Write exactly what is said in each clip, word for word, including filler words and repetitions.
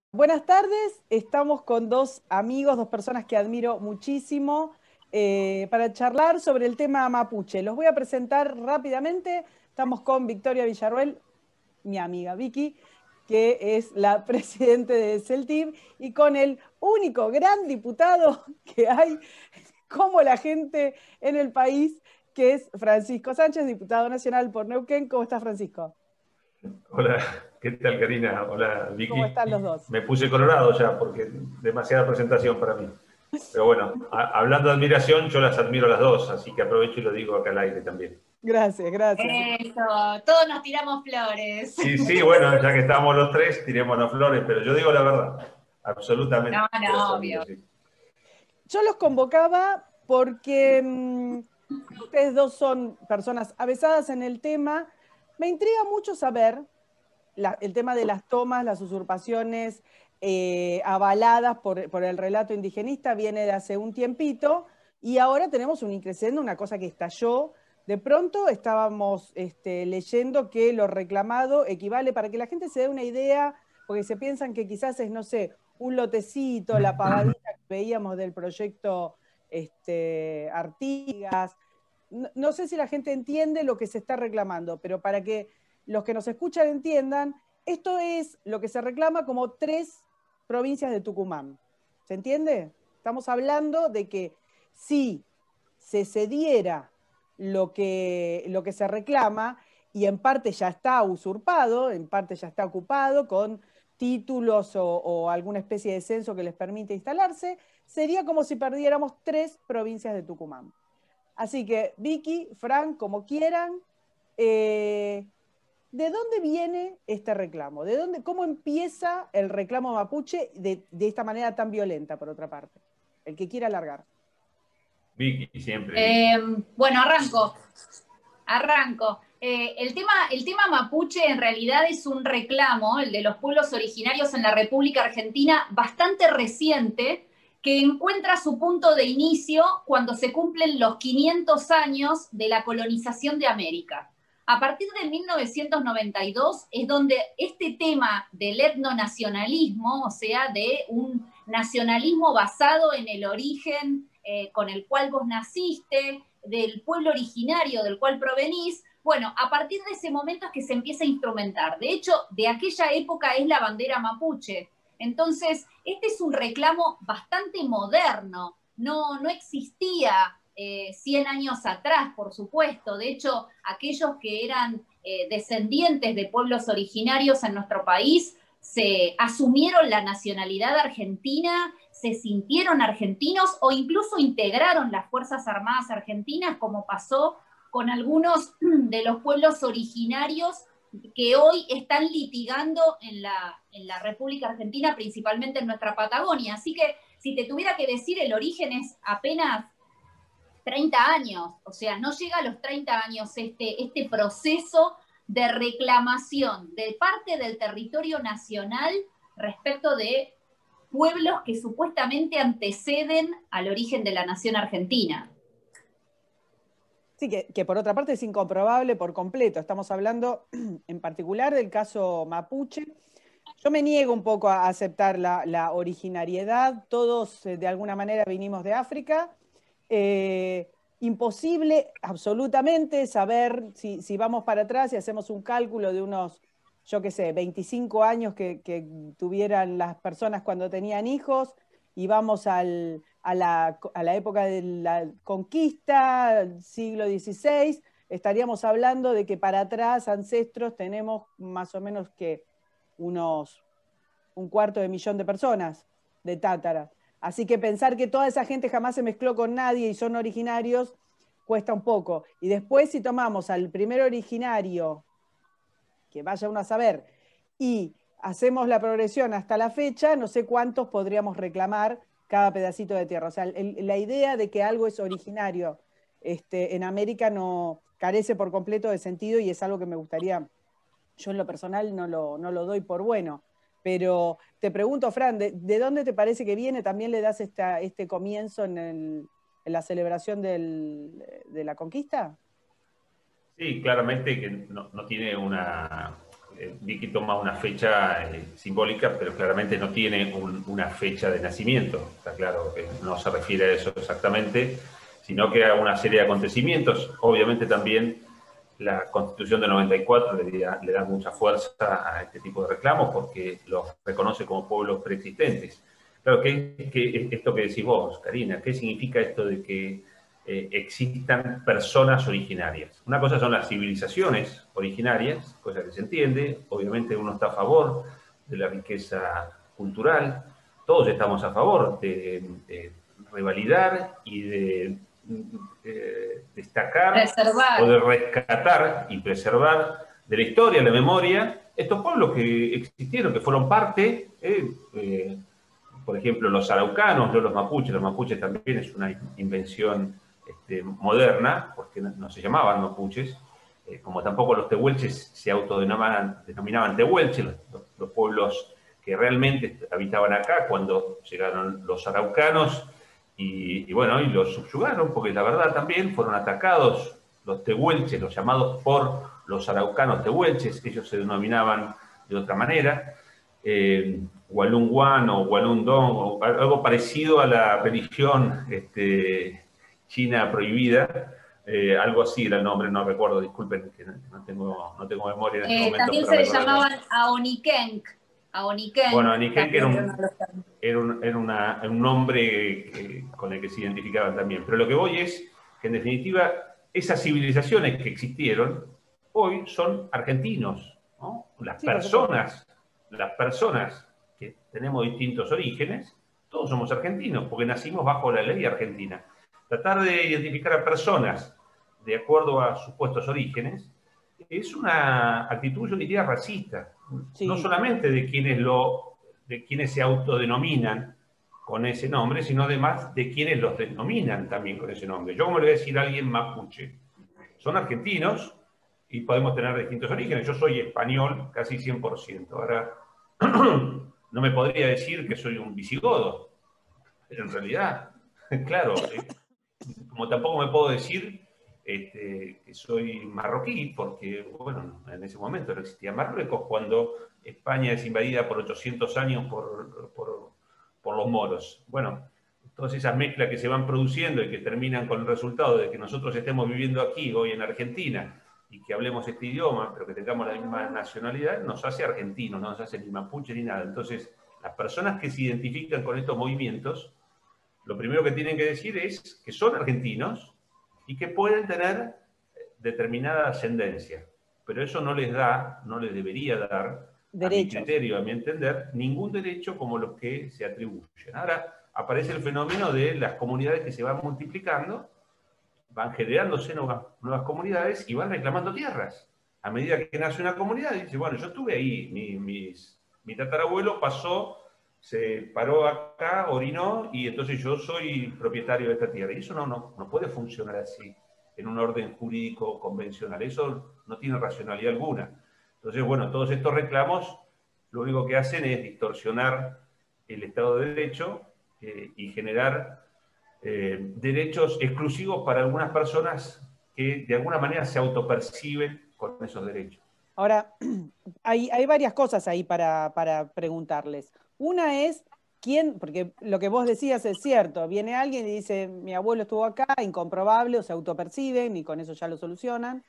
Buenas tardes, estamos con dos amigos, dos personas que admiro muchísimo, eh, para charlar sobre el tema mapuche. Los voy a presentar rápidamente. Estamos con Victoria Villarroel, mi amiga Vicky, que es la presidente de CELTIV, y con el único gran diputado que hay como la gente en el país, que es Francisco Sánchez, diputado nacional por Neuquén. ¿Cómo está, Francisco? Hola, ¿qué tal, Karina? Hola, ¿Cómo Vicky. están los dos? Me puse colorado ya porque demasiada presentación para mí. Pero bueno, a- hablando de admiración, yo las admiro a las dos, así que aprovecho y lo digo acá al aire también. Gracias, gracias. Eso, todos nos tiramos flores. Y sí, bueno, ya que estamos los tres, tiremos las flores, pero yo digo la verdad, No, absolutamente las no, admiro, obvio. sí. Yo los convocaba porque mmm, ustedes dos son personas avesadas en el tema. Me intriga mucho saber la, el tema de las tomas, las usurpaciones, eh, avaladas por, por el relato indigenista, viene de hace un tiempito, y ahora tenemos un increciendo, una cosa que estalló. De pronto estábamos este, leyendo que lo reclamado equivale, para que la gente se dé una idea, porque se piensan que quizás es, no sé, un lotecito, la pavadita que veíamos del proyecto este, Artigas. No, no sé si la gente entiende lo que se está reclamando, pero para que los que nos escuchan entiendan, esto es lo que se reclama como tres provincias de Tucumán. ¿Se entiende? Estamos hablando de que si se cediera lo que, lo que se reclama, y en parte ya está usurpado, en parte ya está ocupado con títulos o, o alguna especie de censo que les permite instalarse, sería como si perdiéramos tres provincias de Tucumán. Así que Vicky, Fran, como quieran, eh, ¿de dónde viene este reclamo? ¿De dónde, cómo empieza el reclamo mapuche de, de esta manera tan violenta, por otra parte? El que quiera alargar. Vicky, siempre Vicky. Eh, bueno, arranco. Arranco. Eh, el tema, el tema mapuche en realidad es un reclamo, el de los pueblos originarios en la República Argentina, bastante reciente, que encuentra su punto de inicio cuando se cumplen los quinientos años de la colonización de América. A partir de mil novecientos noventa y dos es donde este tema del etnonacionalismo, o sea, de un nacionalismo basado en el origen eh, con el cual vos naciste, del pueblo originario del cual provenís, bueno, a partir de ese momento es que se empieza a instrumentar. De hecho, de aquella época es la bandera mapuche. Entonces, este es un reclamo bastante moderno, no, no existía eh, cien años atrás, por supuesto. De hecho, aquellos que eran eh, descendientes de pueblos originarios en nuestro país se asumieron la nacionalidad argentina, se sintieron argentinos o incluso integraron las Fuerzas Armadas Argentinas, como pasó con algunos de los pueblos originarios que hoy están litigando en la, en la República Argentina, principalmente en nuestra Patagonia. Así que si te tuviera que decir, el origen es apenas treinta años, o sea, no llega a los treinta años este, este proceso de reclamación de parte del territorio nacional respecto de pueblos que supuestamente anteceden al origen de la nación argentina. Sí, que, que por otra parte es incomprobable por completo. Estamos hablando en particular del caso mapuche. Yo me niego un poco a aceptar la, la originariedad. Todos eh, de alguna manera vinimos de África. Eh, imposible absolutamente saber si, si vamos para atrás y hacemos un cálculo de unos, yo qué sé, veinticinco años que, que tuvieran las personas cuando tenían hijos, y vamos al, a, la, a la época de la conquista, siglo dieciséis, estaríamos hablando de que para atrás, ancestros, tenemos más o menos que unos un cuarto de millón de personas de Tátara. Así que pensar que toda esa gente jamás se mezcló con nadie y son originarios cuesta un poco. Y después, si tomamos al primer originario, que vaya uno a saber, y hacemos la progresión hasta la fecha, no sé cuántos podríamos reclamar cada pedacito de tierra. O sea, el, la idea de que algo es originario este, en América no carece por completo de sentido, y es algo que me gustaría, yo en lo personal no lo, no lo doy por bueno. Pero te pregunto, Fran, ¿de, de dónde te parece que viene? ¿También le das esta, este comienzo en, el, en la celebración del, de la conquista? Sí, claramente que no, no tiene una, eh, Vicky toma una fecha eh, simbólica, pero claramente no tiene un, una fecha de nacimiento. Está claro que no se refiere a eso exactamente, sino que a una serie de acontecimientos. Obviamente también la Constitución del noventa y cuatro le da, le da mucha fuerza a este tipo de reclamos porque los reconoce como pueblos preexistentes. Claro, ¿qué, qué, esto que decís vos, Karina, ¿qué significa esto de que eh, existan personas originarias? Una cosa son las civilizaciones originarias, cosa que se entiende, obviamente uno está a favor de la riqueza cultural, todos estamos a favor de, de revalidar y de eh, destacar preservar. o de rescatar y preservar de la historia, la memoria, estos pueblos que existieron, que fueron parte, eh, eh, por ejemplo, los araucanos, no los mapuches. Los mapuches también es una invención este, moderna, porque no, no se llamaban mapuches, eh, como tampoco los tehuelches se autodenominaban denominaban tehuelches, los, los pueblos que realmente habitaban acá cuando llegaron los araucanos y, y bueno, y los subyugaron, porque la verdad también fueron atacados los tehuelches, los llamados por los araucanos tehuelches, ellos se denominaban de otra manera. Eh, Walunguan o Walundong, o algo parecido a la religión este, china prohibida, eh, algo así era el nombre, no recuerdo, disculpen, que no tengo, no tengo memoria en este Eh, momento. también se le llamaban Aonikenk. Aonikenk. Bueno, Aonikenk era, un, era, un, era una, un nombre que, con el que se identificaban también. Pero lo que voy es que, en definitiva, esas civilizaciones que existieron hoy son argentinos, ¿no? Las Sí, personas, las personas que tenemos distintos orígenes, todos somos argentinos, porque nacimos bajo la ley argentina. Tratar de identificar a personas de acuerdo a supuestos orígenes es una actitud, yo diría, racista. Sí. No solamente de quienes, lo, de quienes se autodenominan con ese nombre, sino además de quienes los denominan también con ese nombre. Yo, como le voy a decir a alguien mapuche, son argentinos y podemos tener distintos orígenes. Yo soy español casi cien por ciento. Ahora, no me podría decir que soy un visigodo, pero en realidad, claro, como tampoco me puedo decir este, que soy marroquí, porque, bueno, en ese momento no existía Marruecos, cuando España es invadida por ochocientos años por, por, por los moros. Bueno, todas esas mezclas que se van produciendo y que terminan con el resultado de que nosotros estemos viviendo aquí, hoy en Argentina, y que hablemos este idioma, pero que tengamos la misma nacionalidad, nos hace argentinos, no nos hace ni mapuche ni nada. Entonces, las personas que se identifican con estos movimientos, lo primero que tienen que decir es que son argentinos y que pueden tener determinada ascendencia. Pero eso no les da, no les debería dar, derechos. A mi criterio, a mi entender, ningún derecho como los que se atribuyen. Ahora aparece el fenómeno de las comunidades que se van multiplicando, van generándose nuevas, nuevas comunidades y van reclamando tierras. A medida que nace una comunidad, dice, bueno, yo estuve ahí, mi, mis, mi tatarabuelo pasó, se paró acá, orinó, y entonces yo soy propietario de esta tierra. Y eso no, no, no puede funcionar así, en un orden jurídico convencional. Eso no tiene racionalidad alguna. Entonces, bueno, todos estos reclamos lo único que hacen es distorsionar el Estado de Derecho eh, y generar eh, derechos exclusivos para algunas personas que de alguna manera se autoperciben con esos derechos. Ahora, hay, hay varias cosas ahí para, para preguntarles. Una es, ¿quién? Porque lo que vos decías es cierto. Viene alguien y dice, mi abuelo estuvo acá, incomprobable, o se autoperciben, y con eso ya lo solucionan.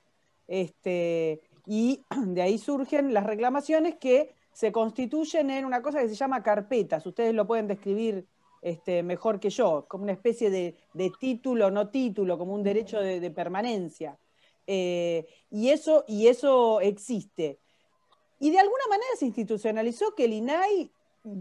Este, y de ahí surgen las reclamaciones que se constituyen en una cosa que se llama carpetas. Ustedes lo pueden describir este, mejor que yo, como una especie de, de título, no título, como un derecho de, de permanencia. Eh, y, eso, y eso existe. Y de alguna manera se institucionalizó que el I N A I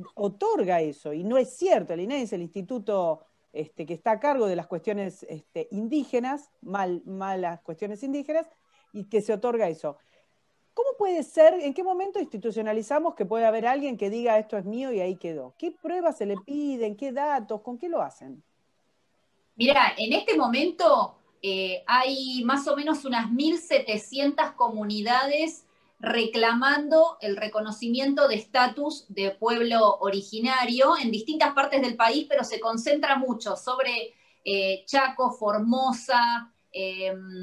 otorga eso, y no es cierto. El I N A I es el instituto este, que está a cargo de las cuestiones este, indígenas, mal, malas cuestiones indígenas, y que se otorga eso. ¿Cómo puede ser, en qué momento institucionalizamos que puede haber alguien que diga esto es mío y ahí quedó? ¿Qué pruebas se le piden? ¿Qué datos? ¿Con qué lo hacen? Mira, en este momento eh, hay más o menos unas mil setecientas comunidades reclamando el reconocimiento de estatus de pueblo originario en distintas partes del país, pero se concentra mucho sobre eh, Chaco, Formosa, eh,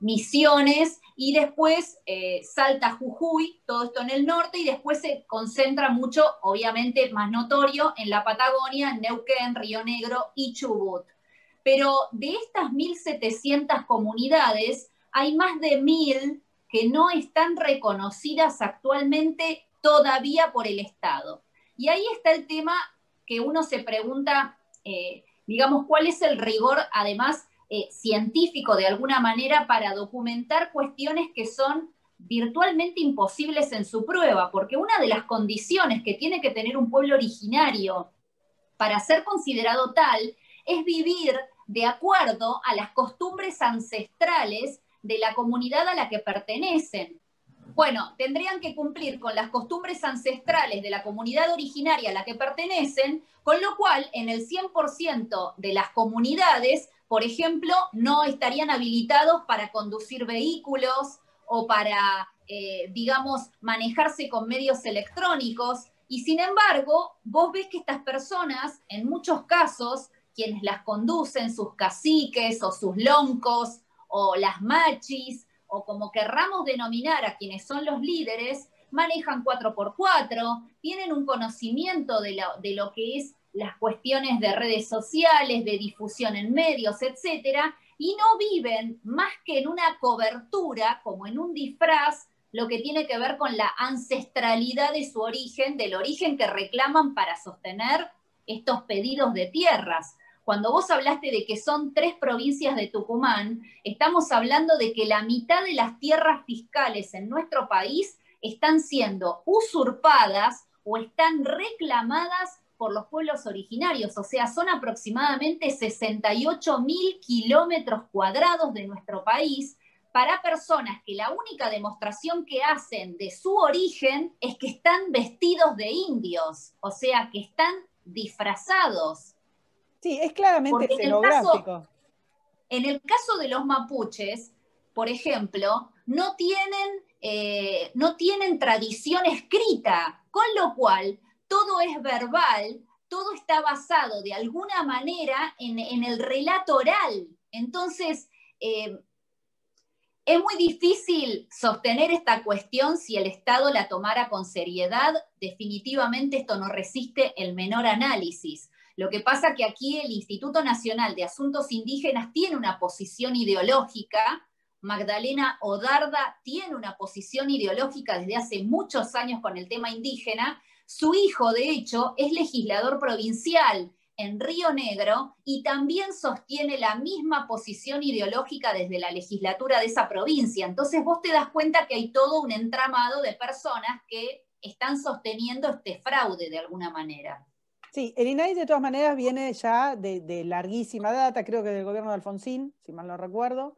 Misiones, y después eh, Salta, Jujuy, todo esto en el norte, y después se concentra mucho, obviamente más notorio, en la Patagonia, Neuquén, Río Negro y Chubut. Pero de estas mil setecientas comunidades, hay más de mil que no están reconocidas actualmente todavía por el Estado. Y ahí está el tema que uno se pregunta, eh, digamos, ¿cuál es el rigor, además, eh, científico de alguna manera para documentar cuestiones que son virtualmente imposibles en su prueba? Porque una de las condiciones que tiene que tener un pueblo originario para ser considerado tal es vivir de acuerdo a las costumbres ancestrales de la comunidad a la que pertenecen. Bueno, tendrían que cumplir con las costumbres ancestrales de la comunidad originaria a la que pertenecen, con lo cual en el cien por ciento de las comunidades, por ejemplo, no estarían habilitados para conducir vehículos o para, eh, digamos, manejarse con medios electrónicos. Y sin embargo, vos ves que estas personas, en muchos casos, quienes las conducen, sus caciques o sus loncos o las machis, o como querramos denominar a quienes son los líderes, manejan cuatro por cuatro, tienen un conocimiento de lo, de lo que es las cuestiones de redes sociales, de difusión en medios, etcétera, y no viven más que en una cobertura, como en un disfraz, lo que tiene que ver con la ancestralidad de su origen, del origen que reclaman para sostener estos pedidos de tierras. Cuando vos hablaste de que son tres provincias de Tucumán, estamos hablando de que la mitad de las tierras fiscales en nuestro país están siendo usurpadas o están reclamadas por los pueblos originarios. O sea, son aproximadamente sesenta y ocho mil kilómetros cuadrados de nuestro país para personas que la única demostración que hacen de su origen es que están vestidos de indios, o sea, que están disfrazados. Sí, es claramente Porque escenográfico. En el, caso, en el caso de los mapuches, por ejemplo, no tienen, eh, no tienen tradición escrita, con lo cual todo es verbal, todo está basado de alguna manera en, en el relato oral. Entonces, eh, es muy difícil sostener esta cuestión si el Estado la tomara con seriedad. Definitivamente esto no resiste el menor análisis. Lo que pasa que aquí el Instituto Nacional de Asuntos Indígenas tiene una posición ideológica, Magdalena Odarda tiene una posición ideológica desde hace muchos años con el tema indígena, su hijo, de hecho, es legislador provincial en Río Negro y también sostiene la misma posición ideológica desde la legislatura de esa provincia. Entonces vos te das cuenta que hay todo un entramado de personas que están sosteniendo este fraude de alguna manera. Sí, el I N A I de todas maneras viene ya de, de larguísima data, creo que del gobierno de Alfonsín, si mal no recuerdo.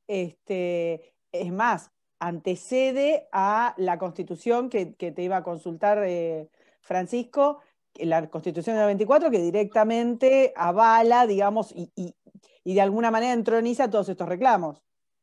Este, es más, antecede a la Constitución que, que te iba a consultar, eh, Francisco, la Constitución del noventa y cuatro, que directamente avala, digamos, y, y, y de alguna manera entroniza todos estos reclamos.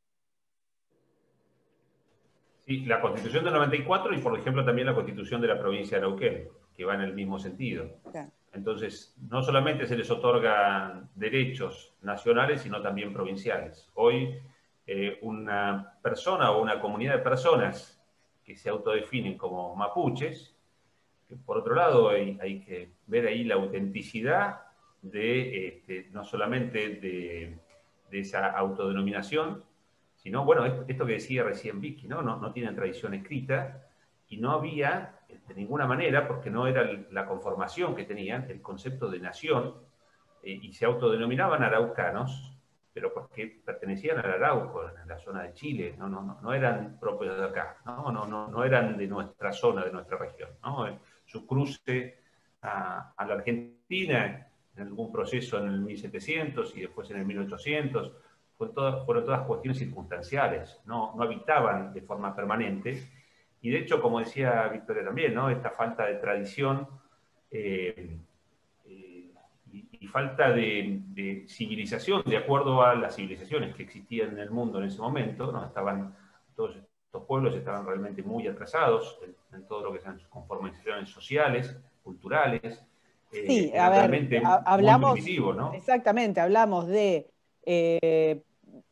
Sí, la Constitución del noventa y cuatro y, por ejemplo, también la Constitución de la provincia de Neuquén, que va en el mismo sentido. Claro. Entonces, no solamente se les otorgan derechos nacionales, sino también provinciales. Hoy, eh, una persona o una comunidad de personas que se autodefinen como mapuches, que por otro lado hay, hay que ver ahí la autenticidad de, este, no solamente de, de esa autodenominación, sino, bueno, esto, esto que decía recién Vicky, ¿no? No, no tienen tradición escrita y no había, de ninguna manera, porque no era la conformación que tenían, el concepto de nación, eh, y se autodenominaban araucanos, pero porque pertenecían al Arauco, en la zona de Chile, no, no, no, no eran propios de acá, no, no, no, no eran de nuestra zona, de nuestra región, ¿no? Su cruce a, a la Argentina, en algún proceso en el mil setecientos y después en el mil ochocientos, fue todas, fueron todas cuestiones circunstanciales, no, no habitaban de forma permanente. Y de hecho, como decía Victoria también, ¿no? Esta falta de tradición eh, eh, y, y falta de, de civilización, de acuerdo a las civilizaciones que existían en el mundo en ese momento, ¿no? Estaban, todos estos pueblos estaban realmente muy atrasados en, en todo lo que sean sus conformaciones sociales, culturales. Eh, sí, era a ver, realmente a, hablamos, muy primitivo, ¿no? Exactamente, hablamos de... Eh,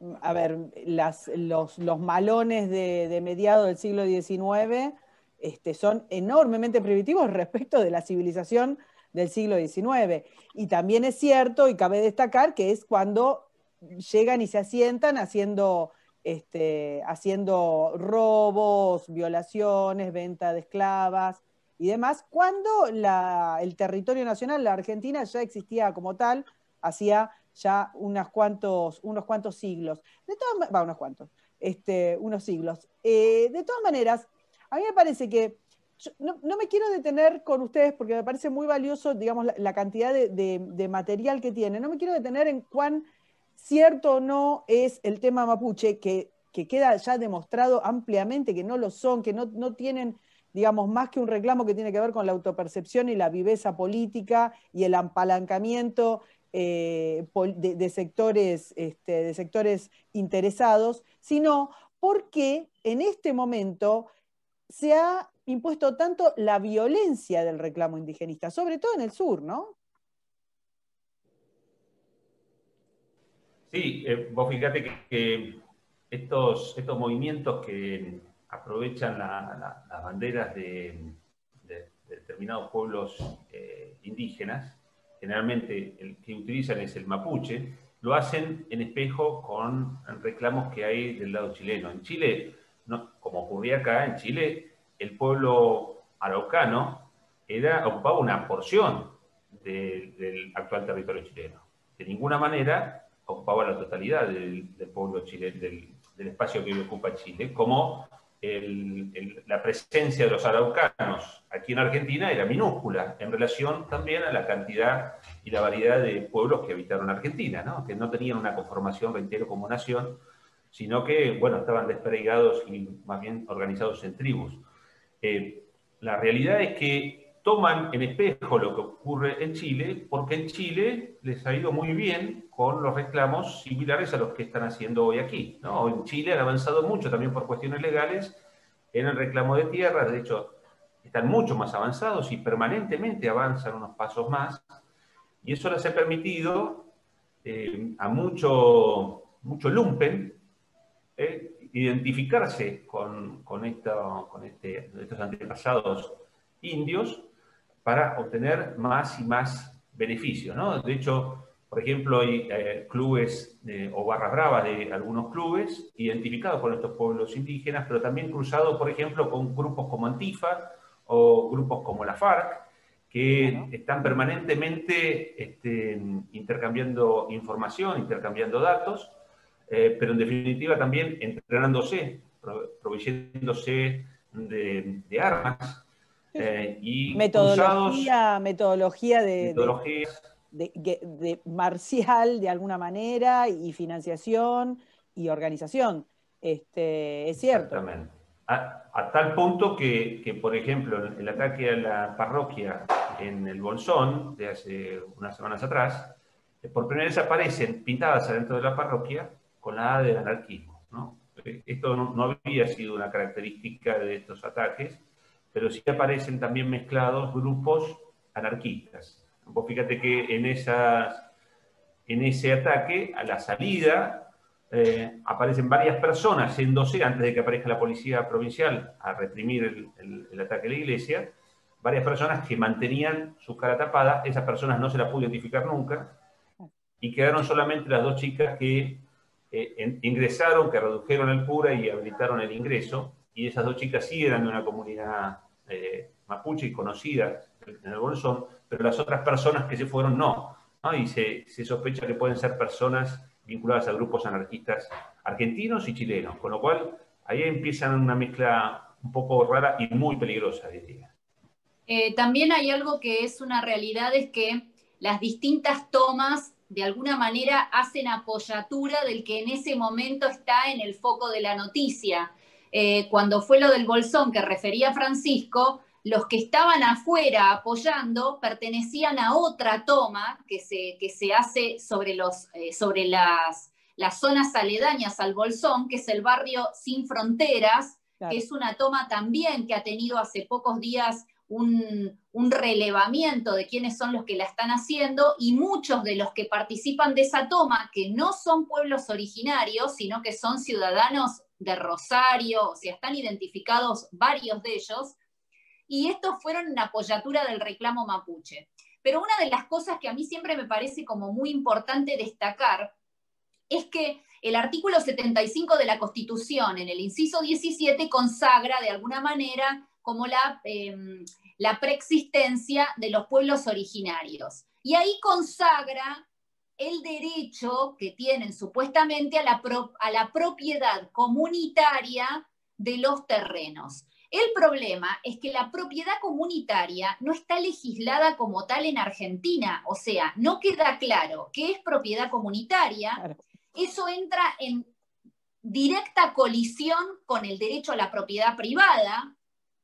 a ver, las, los, los malones de, de mediados del siglo diecinueve este, son enormemente primitivos respecto de la civilización del siglo diecinueve. Y también es cierto, y cabe destacar, que es cuando llegan y se asientan haciendo, este, haciendo robos, violaciones, venta de esclavas y demás, cuando la, el territorio nacional, la Argentina, ya existía como tal, hacía ya unos cuantos, unos cuantos siglos. De todas, va, unos cuantos, este, unos siglos. Eh, de todas maneras, a mí me parece que yo no, no me quiero detener con ustedes porque me parece muy valioso, digamos, la, la cantidad de, de, de material que tiene. No me quiero detener en cuán cierto o no es el tema mapuche, que, que queda ya demostrado ampliamente que no lo son, que no, no tienen, digamos, más que un reclamo que tiene que ver con la autopercepción y la viveza política y el apalancamiento eh, de, de, sectores, este, de sectores interesados, sino porque en este momento se ha impuesto tanto la violencia del reclamo indigenista, sobre todo en el sur, ¿no? Sí, eh, vos fíjate que, que estos, estos movimientos que aprovechan la, la, las banderas de, de, de determinados pueblos eh, indígenas, generalmente el que utilizan es el mapuche, lo hacen en espejo con reclamos que hay del lado chileno. En Chile, no, como ocurría acá, en Chile el pueblo araucano era, ocupaba una porción de, del actual territorio chileno. De ninguna manera ocupaba la totalidad del, del pueblo chileno, del, del espacio que ocupa Chile, como el, el, la presencia de los araucanos aquí en Argentina era minúscula en relación también a la cantidad y la variedad de pueblos que habitaron Argentina, ¿no? Que no tenían una conformación, reitero, como nación, sino que, bueno, estaban desperdigados y más bien organizados en tribus. Eh, la realidad es que toman en espejo lo que ocurre en Chile, porque en Chile les ha ido muy bien con los reclamos similares a los que están haciendo hoy aquí, ¿no? En Chile han avanzado mucho, también por cuestiones legales, en el reclamo de tierras. De hecho, están mucho más avanzados y permanentemente avanzan unos pasos más, y eso les ha permitido eh, a mucho, mucho lumpen eh, identificarse con, con, esta, con este, estos antepasados indios para obtener más y más beneficios, ¿no? De hecho, por ejemplo, hay eh, clubes eh, o barras bravas de algunos clubes identificados con estos pueblos indígenas, pero también cruzados, por ejemplo, con grupos como Antifa o grupos como la FARC, que claro, están permanentemente este, intercambiando información, intercambiando datos, eh, pero en definitiva también entrenándose, proveyéndose de, de armas, Eh, y metodología, metodología de, metodologías de, de, de marcial de alguna manera, y financiación y organización. Este, es cierto. Exactamente. A, a tal punto que, que, por ejemplo, el ataque a la parroquia en el Bolsón, de hace unas semanas atrás, por primera vez aparecen pintadas adentro de la parroquia con la A del anarquismo, ¿no? Esto no, no había sido una característica de estos ataques, pero sí aparecen también mezclados grupos anarquistas. Vos fíjate que en, esas, en ese ataque, a la salida, eh, aparecen varias personas yéndose, antes de que aparezca la policía provincial a reprimir el, el, el ataque a la iglesia, varias personas que mantenían su cara tapada. Esas personas no se las pudo identificar nunca, y quedaron solamente las dos chicas que eh, en, ingresaron, que redujeron el cura y habilitaron el ingreso. Y esas dos chicas sí eran de una comunidad eh, mapuche y conocidas en el Bolsón, pero las otras personas que se fueron no, ¿no? Y se, se sospecha que pueden ser personas vinculadas a grupos anarquistas argentinos y chilenos, con lo cual ahí empiezan una mezcla un poco rara y muy peligrosa, diría. Eh, también hay algo que es una realidad, es que las distintas tomas de alguna manera hacen apoyatura del que en ese momento está en el foco de la noticia. Eh, cuando fue lo del Bolsón que refería Francisco, los que estaban afuera apoyando pertenecían a otra toma que se, que se hace sobre, los, eh, sobre las, las zonas aledañas al Bolsón, que es el barrio Sin Fronteras, claro, que es una toma también que ha tenido hace pocos días un, un relevamiento de quiénes son los que la están haciendo, y muchos de los que participan de esa toma, que no son pueblos originarios, sino que son ciudadanos de Rosario, o sea, están identificados varios de ellos, y estos fueron en apoyatura del reclamo mapuche. Pero una de las cosas que a mí siempre me parece como muy importante destacar es que el artículo setenta y cinco de la Constitución, en el inciso diecisiete, consagra de alguna manera como la, eh, la preexistencia de los pueblos originarios. Y ahí consagra el derecho que tienen supuestamente a la, pro, a la propiedad comunitaria de los terrenos. El problema es que la propiedad comunitaria no está legislada como tal en Argentina, o sea, no queda claro qué es propiedad comunitaria. Claro. Eso entra en directa colisión con el derecho a la propiedad privada.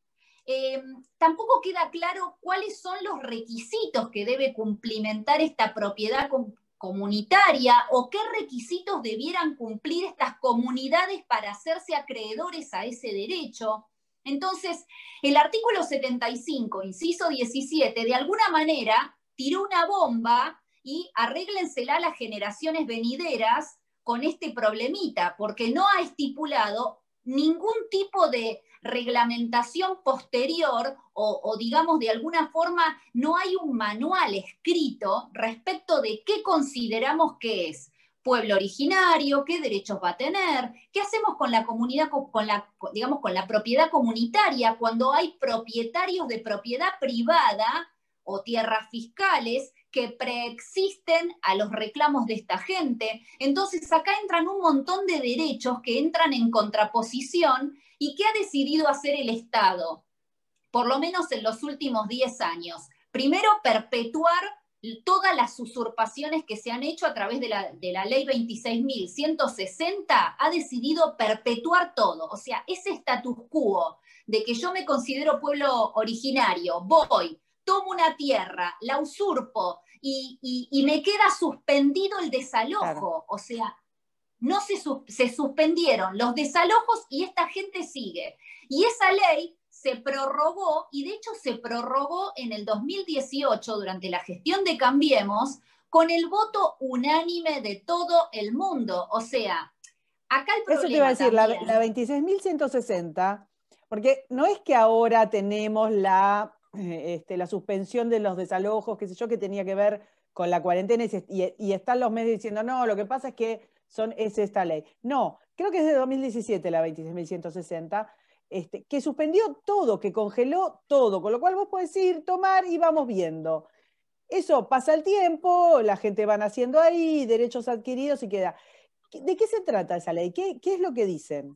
Eh, tampoco queda claro cuáles son los requisitos que debe cumplimentar esta propiedad com comunitaria o qué requisitos debieran cumplir estas comunidades para hacerse acreedores a ese derecho. Entonces, el artículo setenta y cinco, inciso diecisiete, de alguna manera tiró una bomba y arréglensela a las generaciones venideras con este problemita, porque no ha estipulado ningún tipo de reglamentación posterior o, o digamos de alguna forma no hay un manual escrito respecto de qué consideramos que es pueblo originario, qué derechos va a tener, qué hacemos con la comunidad, con la, digamos, con la propiedad comunitaria cuando hay propietarios de propiedad privada o tierras fiscales que preexisten a los reclamos de esta gente. Entonces acá entran un montón de derechos que entran en contraposición y que ha decidido hacer el Estado, por lo menos en los últimos diez años. Primero, perpetuar todas las usurpaciones que se han hecho a través de la, de la ley veintiséis mil ciento sesenta, ha decidido perpetuar todo. O sea, ese status quo de que yo me considero pueblo originario, voy, tomo una tierra, la usurpo y, y, y me queda suspendido el desalojo. Claro. O sea, no se, se suspendieron los desalojos y esta gente sigue. Y esa ley se prorrogó, y de hecho se prorrogó en el dos mil dieciocho, durante la gestión de Cambiemos, con el voto unánime de todo el mundo. O sea, acá el problema. Eso te iba a decir, también, la, la veintiséis mil ciento sesenta, porque no es que ahora tenemos la, este, la suspensión de los desalojos, qué sé yo, que tenía que ver con la cuarentena, y, y están los medios diciendo, no, lo que pasa es que son, es esta ley. No, creo que es de dos mil diecisiete la veintiséis mil ciento sesenta, Este, que suspendió todo, que congeló todo, con lo cual vos podés ir, tomar y vamos viendo. Eso pasa el tiempo, la gente va naciendo ahí, derechos adquiridos y queda. ¿De qué se trata esa ley? ¿Qué, qué es lo que dicen?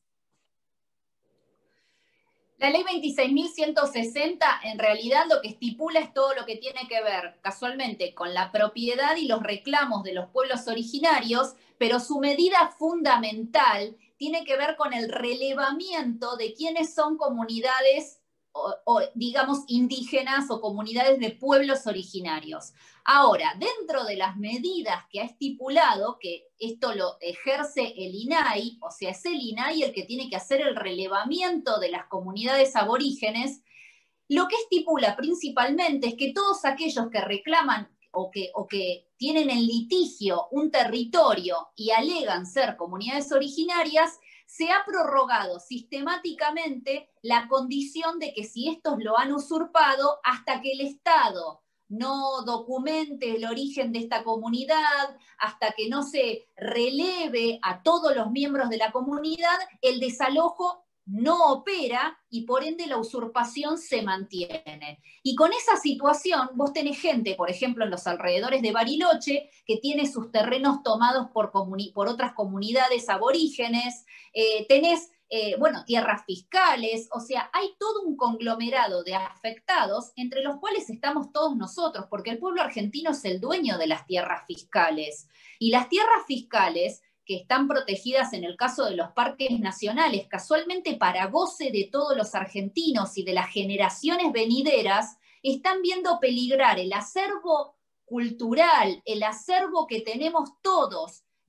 La ley veintiséis mil ciento sesenta en realidad lo que estipula es todo lo que tiene que ver casualmente con la propiedad y los reclamos de los pueblos originarios, pero su medida fundamental tiene que ver con el relevamiento de quiénes son comunidades o, o digamos indígenas o comunidades de pueblos originarios. Ahora, dentro de las medidas que ha estipulado, que esto lo ejerce el I N A I, o sea, es el I N A I el que tiene que hacer el relevamiento de las comunidades aborígenes, lo que estipula principalmente es que todos aquellos que reclaman o que, o que tienen en litigio un territorio y alegan ser comunidades originarias, se ha prorrogado sistemáticamente la condición de que si estos lo han usurpado, hasta que el Estado no documente el origen de esta comunidad, hasta que no se releve a todos los miembros de la comunidad, el desalojo no opera y por ende la usurpación se mantiene. Y con esa situación vos tenés gente, por ejemplo, en los alrededores de Bariloche, que tiene sus terrenos tomados por, por otras comunidades aborígenes, eh, tenés Eh, bueno, tierras fiscales, o sea, hay todo un conglomerado de afectados entre los cuales estamos todos nosotros, porque el pueblo argentino es el dueño de las tierras fiscales. Y las tierras fiscales, que están protegidas en el caso de los parques nacionales, casualmente para goce de todos los argentinos y de las generaciones venideras, están viendo peligrar el acervo cultural, el acervo que tenemos todos,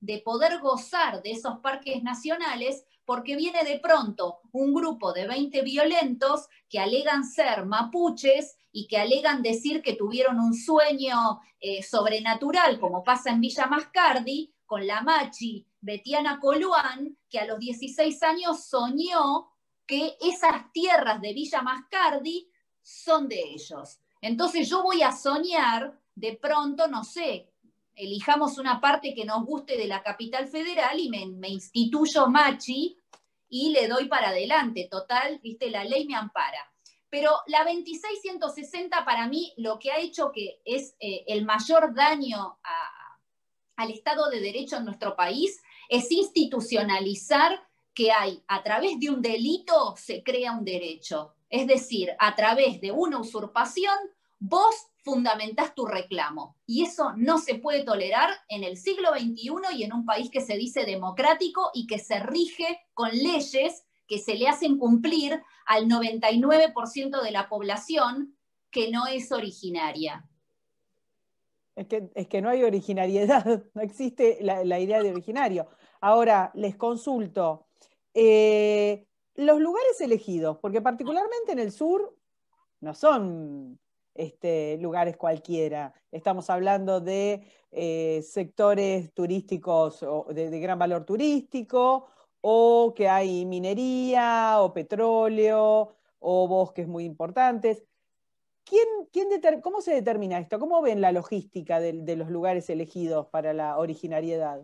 de poder gozar de esos parques nacionales, porque viene de pronto un grupo de veinte violentos que alegan ser mapuches y que alegan decir que tuvieron un sueño eh, sobrenatural, como pasa en Villa Mascardi, con la machi Betiana Coluán, que a los dieciséis años soñó que esas tierras de Villa Mascardi son de ellos. Entonces yo voy a soñar, de pronto, no sé, elijamos una parte que nos guste de la capital federal y me, me instituyo machi y le doy para adelante. Total, viste, la ley me ampara. Pero la veintiséis ciento sesenta para mí lo que ha hecho que es eh, el mayor daño a, al Estado de Derecho en nuestro país es institucionalizar que hay, a través de un delito se crea un derecho. Es decir, a través de una usurpación, vos fundamentás tu reclamo. Y eso no se puede tolerar en el siglo veintiuno y en un país que se dice democrático y que se rige con leyes que se le hacen cumplir al noventa y nueve por ciento de la población que no es originaria. Es que, es que no hay originariedad, no existe la, la idea de originario. Ahora, les consulto, eh, los lugares elegidos, porque particularmente en el sur no son este, lugares cualquiera, estamos hablando de eh, sectores turísticos o de, de gran valor turístico, o que hay minería, o petróleo, o bosques muy importantes. ¿Quién, quién deter, ¿Cómo se determina esto? ¿Cómo ven la logística de, de los lugares elegidos para la originariedad?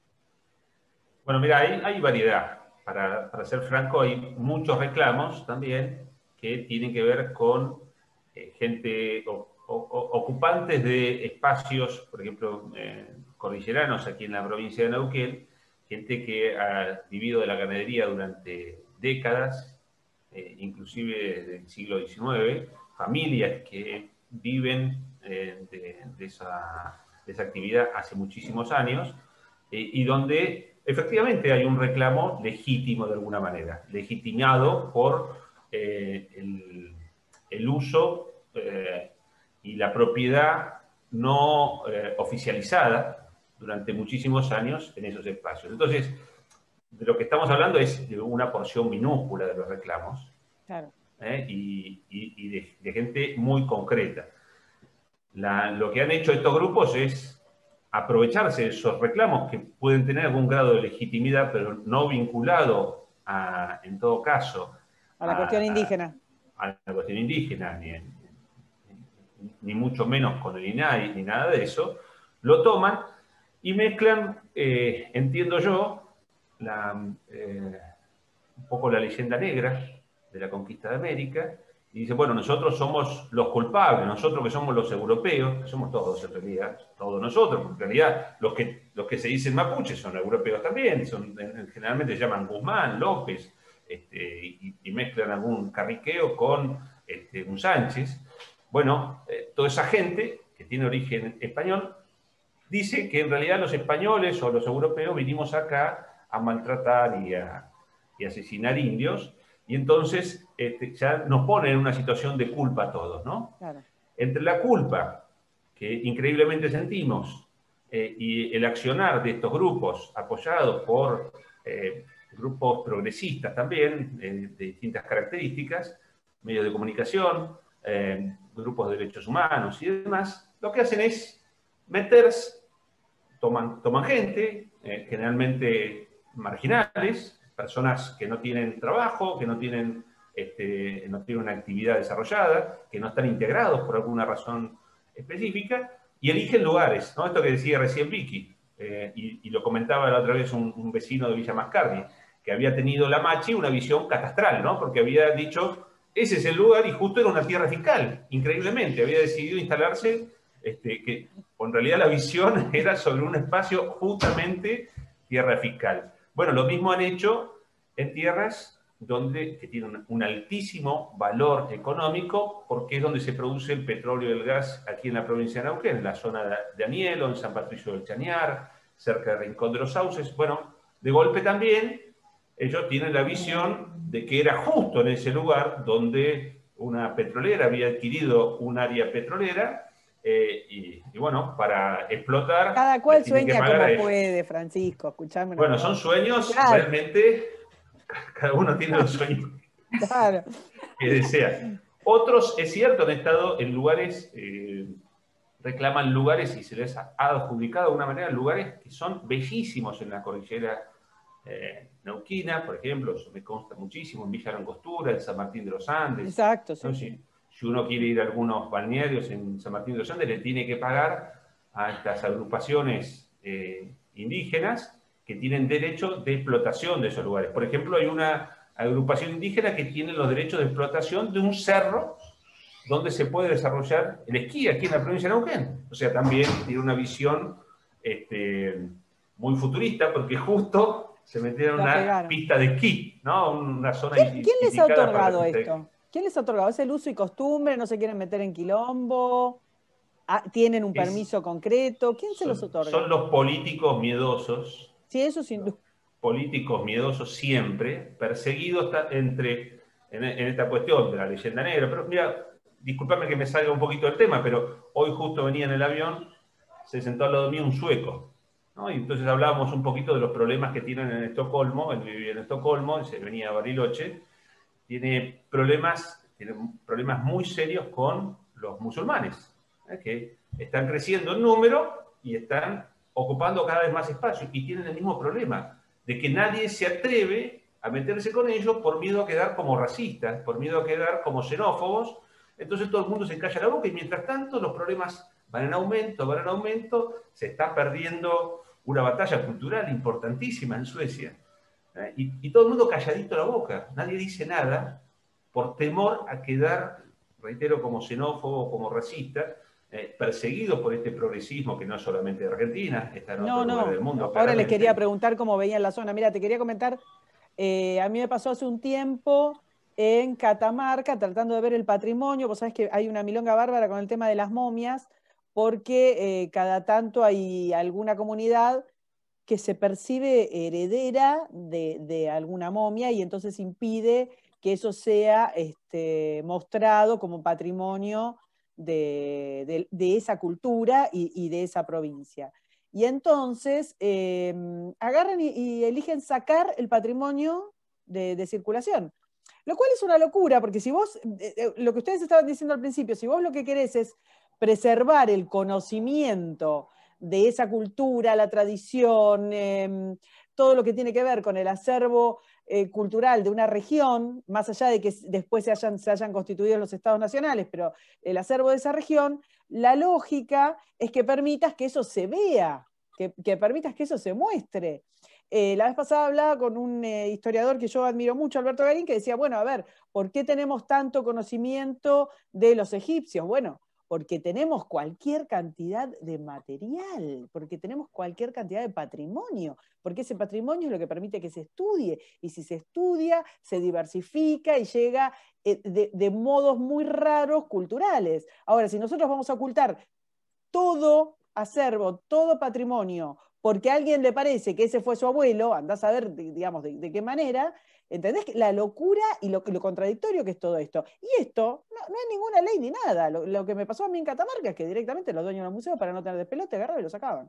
Bueno, mira, hay, hay variedad. Para, para ser franco, hay muchos reclamos también que tienen que ver con eh, gente, o, o, ocupantes de espacios, por ejemplo, eh, cordilleranos aquí en la provincia de Neuquén, gente que ha vivido de la ganadería durante décadas, eh, inclusive desde el siglo diecinueve, familias que viven eh, de, de, esa, de esa actividad hace muchísimos años, eh, y donde efectivamente hay un reclamo legítimo de alguna manera, legitimado por eh, el, el uso eh, y la propiedad no eh, oficializada durante muchísimos años en esos espacios. Entonces, de lo que estamos hablando es de una porción minúscula de los reclamos, claro. ¿eh? y, y, y de, de gente muy concreta. La, lo que han hecho estos grupos es aprovecharse de esos reclamos que pueden tener algún grado de legitimidad, pero no vinculado, a, en todo caso, a la a, cuestión indígena. A, a la cuestión indígena, ni, ni, ni mucho menos con el I N A I, ni nada de eso, lo toman y mezclan, eh, entiendo yo, la, eh, un poco la leyenda negra de la conquista de América, y dice, bueno, nosotros somos los culpables, nosotros que somos los europeos, que somos todos en realidad, todos nosotros, porque en realidad los que, los que se dicen mapuches son europeos también, son, generalmente se llaman Guzmán, López, este, y, y mezclan algún carriqueo con este, un Sánchez. Bueno, eh, toda esa gente que tiene origen español dice que en realidad los españoles o los europeos vinimos acá a maltratar y a, y a asesinar indios, y entonces este, ya nos pone en una situación de culpa a todos, ¿no? Claro. Entre la culpa que increíblemente sentimos eh, y el accionar de estos grupos apoyados por eh, grupos progresistas también, eh, de distintas características, medios de comunicación, eh, grupos de derechos humanos y demás, lo que hacen es meterse, toman, toman gente, eh, generalmente marginales, personas que no tienen trabajo, que no tienen, este, no tienen una actividad desarrollada, que no están integrados por alguna razón específica, y eligen lugares, ¿no? Esto que decía recién Vicky, eh, y, y lo comentaba la otra vez un, un vecino de Villa Mascardi, que había tenido la Machi una visión catastral, ¿no? Porque había dicho, ese es el lugar, y justo era una tierra fiscal, increíblemente, había decidido instalarse, este, que en realidad la visión era sobre un espacio justamente tierra fiscal. Bueno, lo mismo han hecho en tierras donde, que tienen un altísimo valor económico, porque es donde se produce el petróleo y el gas aquí en la provincia de Neuquén, en la zona de Anielo, en San Patricio del Chañar, cerca de Rincón de los Sauces. Bueno, de golpe también ellos tienen la visión de que era justo en ese lugar donde una petrolera había adquirido un área petrolera, eh, y, y bueno, para explotar... Cada cual sueña como puede, Francisco, escuchame. Bueno, son sueños, claro. Realmente, cada uno tiene los sueños claro. que desea. Otros, es cierto, han estado en lugares, eh, reclaman lugares y se les ha adjudicado de alguna manera lugares que son bellísimos en la cordillera eh, neuquina, por ejemplo, eso me consta muchísimo, en Villa Langostura, en San Martín de los Andes. Exacto, sí. ¿No? Si, si uno quiere ir a algunos balnearios en San Martín de los Andes, le tiene que pagar a estas agrupaciones eh, indígenas que tienen derecho de explotación de esos lugares. Por ejemplo, hay una agrupación indígena que tiene los derechos de explotación de un cerro donde se puede desarrollar el esquí aquí en la provincia de Neuquén. O sea, también tiene una visión este, muy futurista, porque justo se metieron en una pegaron. pista de esquí, ¿no? Una zona ¿Quién, ¿quién les ha otorgado esto? ¿Quién les ha otorgado? ¿Es el uso y costumbre? ¿No se quieren meter en quilombo? ¿Tienen un es, permiso concreto? ¿Quién se son, los otorga? Son los políticos miedosos. Sí, eso sin duda. Políticos miedosos siempre, perseguidos entre, en, en esta cuestión de la leyenda negra. Pero mira, discúlpame que me salga un poquito del tema, pero hoy justo venía en el avión, se sentó al lado mío un sueco, ¿no? Y entonces hablábamos un poquito de los problemas que tienen en Estocolmo. Él vivía en Estocolmo, se venía a Bariloche, tiene problemas, tiene problemas muy serios con los musulmanes, ¿eh? Que están creciendo en número y están ocupando cada vez más espacio y tienen el mismo problema, de que nadie se atreve a meterse con ellos por miedo a quedar como racistas, por miedo a quedar como xenófobos. Entonces todo el mundo se calla la boca y mientras tanto los problemas van en aumento, van en aumento, se está perdiendo una batalla cultural importantísima en Suecia. ¿Eh? Y, y todo el mundo calladito la boca, nadie dice nada por temor a quedar, reitero, como xenófobo, como racista, Eh, perseguidos por este progresismo que no es solamente de Argentina, está en no, otro no, lugar del mundo. No. Ahora les quería preguntar cómo veían la zona. Mira, te quería comentar, eh, a mí me pasó hace un tiempo en Catamarca, tratando de ver el patrimonio. Vos sabés que hay una milonga bárbara con el tema de las momias, porque eh, cada tanto hay alguna comunidad que se percibe heredera de, de alguna momia y entonces impide que eso sea este, mostrado como patrimonio De, de, de esa cultura y, y de esa provincia. Y entonces eh, agarran y, y eligen sacar el patrimonio de, de circulación, lo cual es una locura, porque si vos, eh, lo que ustedes estaban diciendo al principio, si vos lo que querés es preservar el conocimiento de esa cultura, la tradición, eh, todo lo que tiene que ver con el acervo Eh, cultural de una región, más allá de que después se hayan, se hayan constituido los estados nacionales, pero el acervo de esa región, la lógica es que permitas que eso se vea, que, que permitas que eso se muestre. Eh, la vez pasada hablaba con un eh, historiador que yo admiro mucho, Alberto Garín, que decía, bueno, a ver, ¿por qué tenemos tanto conocimiento de los egipcios? Bueno, porque tenemos cualquier cantidad de material, porque tenemos cualquier cantidad de patrimonio, porque ese patrimonio es lo que permite que se estudie, y si se estudia, se diversifica y llega de, de modos muy raros culturales. Ahora, si nosotros vamos a ocultar todo acervo, todo patrimonio, porque a alguien le parece que ese fue su abuelo, andás a ver, digamos, de, de qué manera, ¿entendés? La locura y lo, lo contradictorio que es todo esto. Y esto no, no es ninguna ley ni nada. Lo, lo que me pasó a mí en Catamarca es que directamente los dueños del museo, para no tener despelote, agarraban y lo sacaban.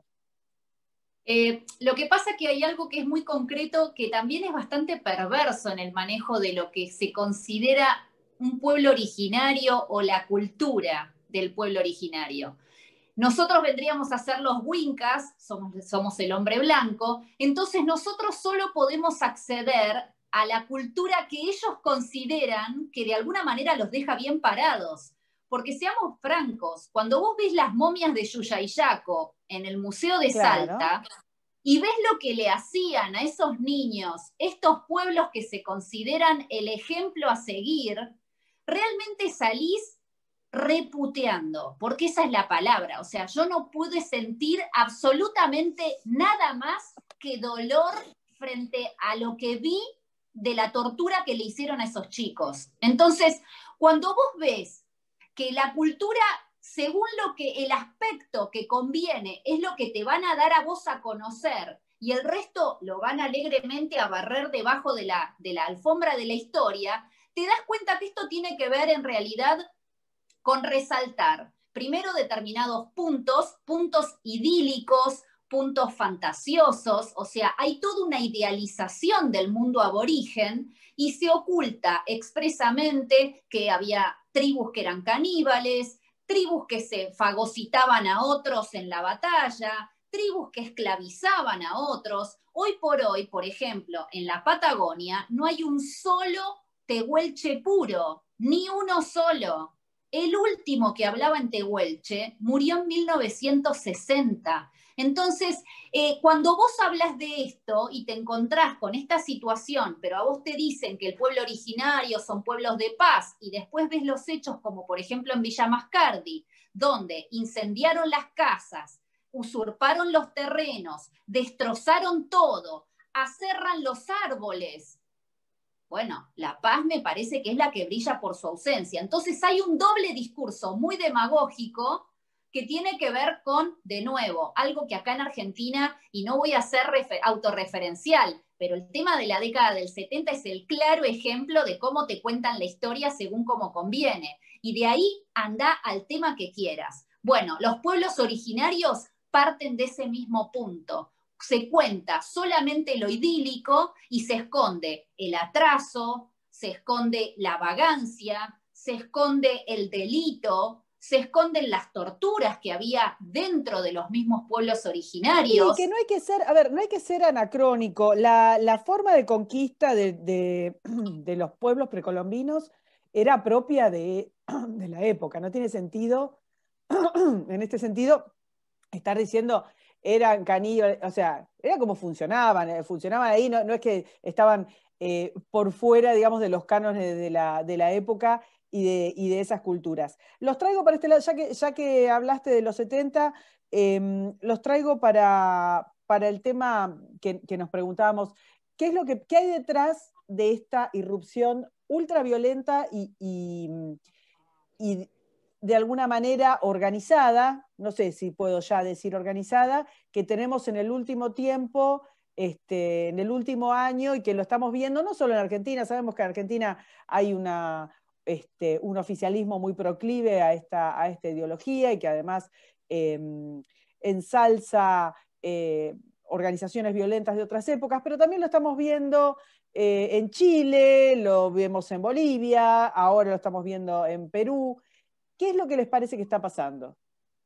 Eh, lo que pasa es que hay algo que es muy concreto, que también es bastante perverso en el manejo de lo que se considera un pueblo originario o la cultura del pueblo originario. Nosotros vendríamos a ser los wincas, somos, somos el hombre blanco, entonces nosotros solo podemos acceder a la cultura que ellos consideran que de alguna manera los deja bien parados. Porque seamos francos, cuando vos ves las momias de Yuyayaco en el Museo de claro. Salta y ves lo que le hacían a esos niños, estos pueblos que se consideran el ejemplo a seguir, realmente salís reputeando, porque esa es la palabra. O sea, yo no pude sentir absolutamente nada más que dolor frente a lo que vi de la tortura que le hicieron a esos chicos. Entonces, cuando vos ves que la cultura, según lo que el aspecto que conviene, es lo que te van a dar a vos a conocer, y el resto lo van alegremente a barrer debajo de la, de la alfombra de la historia, te das cuenta que esto tiene que ver en realidad con resaltar primero determinados puntos, puntos idílicos, puntos fantasiosos, o sea, hay toda una idealización del mundo aborigen y se oculta expresamente que había tribus que eran caníbales, tribus que se fagocitaban a otros en la batalla, tribus que esclavizaban a otros. Hoy por hoy, por ejemplo, en la Patagonia no hay un solo tehuelche puro, ni uno solo. El último que hablaba en tehuelche murió en mil novecientos sesenta. Entonces, eh, cuando vos hablas de esto y te encontrás con esta situación, pero a vos te dicen que el pueblo originario son pueblos de paz, y después ves los hechos como por ejemplo en Villa Mascardi, donde incendiaron las casas, usurparon los terrenos, destrozaron todo, aserran los árboles. Bueno, la paz me parece que es la que brilla por su ausencia. Entonces hay un doble discurso muy demagógico que tiene que ver con, de nuevo, algo que acá en Argentina, y no voy a ser autorreferencial, pero el tema de la década del setenta es el claro ejemplo de cómo te cuentan la historia según cómo conviene. Y de ahí anda al tema que quieras. Bueno, los pueblos originarios parten de ese mismo punto. Se cuenta solamente lo idílico y se esconde el atraso, se esconde la vagancia, se esconde el delito, se esconden las torturas que había dentro de los mismos pueblos originarios. Sí, que no hay que ser, a ver, no hay que ser anacrónico. La, la forma de conquista de, de, de los pueblos precolombinos era propia de, de la época. No tiene sentido, en este sentido, estar diciendo eran caníbales, o sea, era como funcionaban, funcionaban ahí, no, no es que estaban eh, por fuera, digamos, de los cánones de, de, la, de la época y de, y de esas culturas. Los traigo para este lado, ya que, ya que hablaste de los setenta, eh, los traigo para, para el tema que, que nos preguntábamos, ¿qué es lo que qué hay detrás de esta irrupción ultraviolenta y, y, y de alguna manera organizada, no sé si puedo ya decir organizada, que tenemos en el último tiempo, este, en el último año, y que lo estamos viendo no solo en Argentina? Sabemos que en Argentina hay una, este, un oficialismo muy proclive a esta, a esta ideología y que además eh, ensalza eh, organizaciones violentas de otras épocas, pero también lo estamos viendo eh, en Chile, lo vemos en Bolivia, ahora lo estamos viendo en Perú. ¿Qué es lo que les parece que está pasando?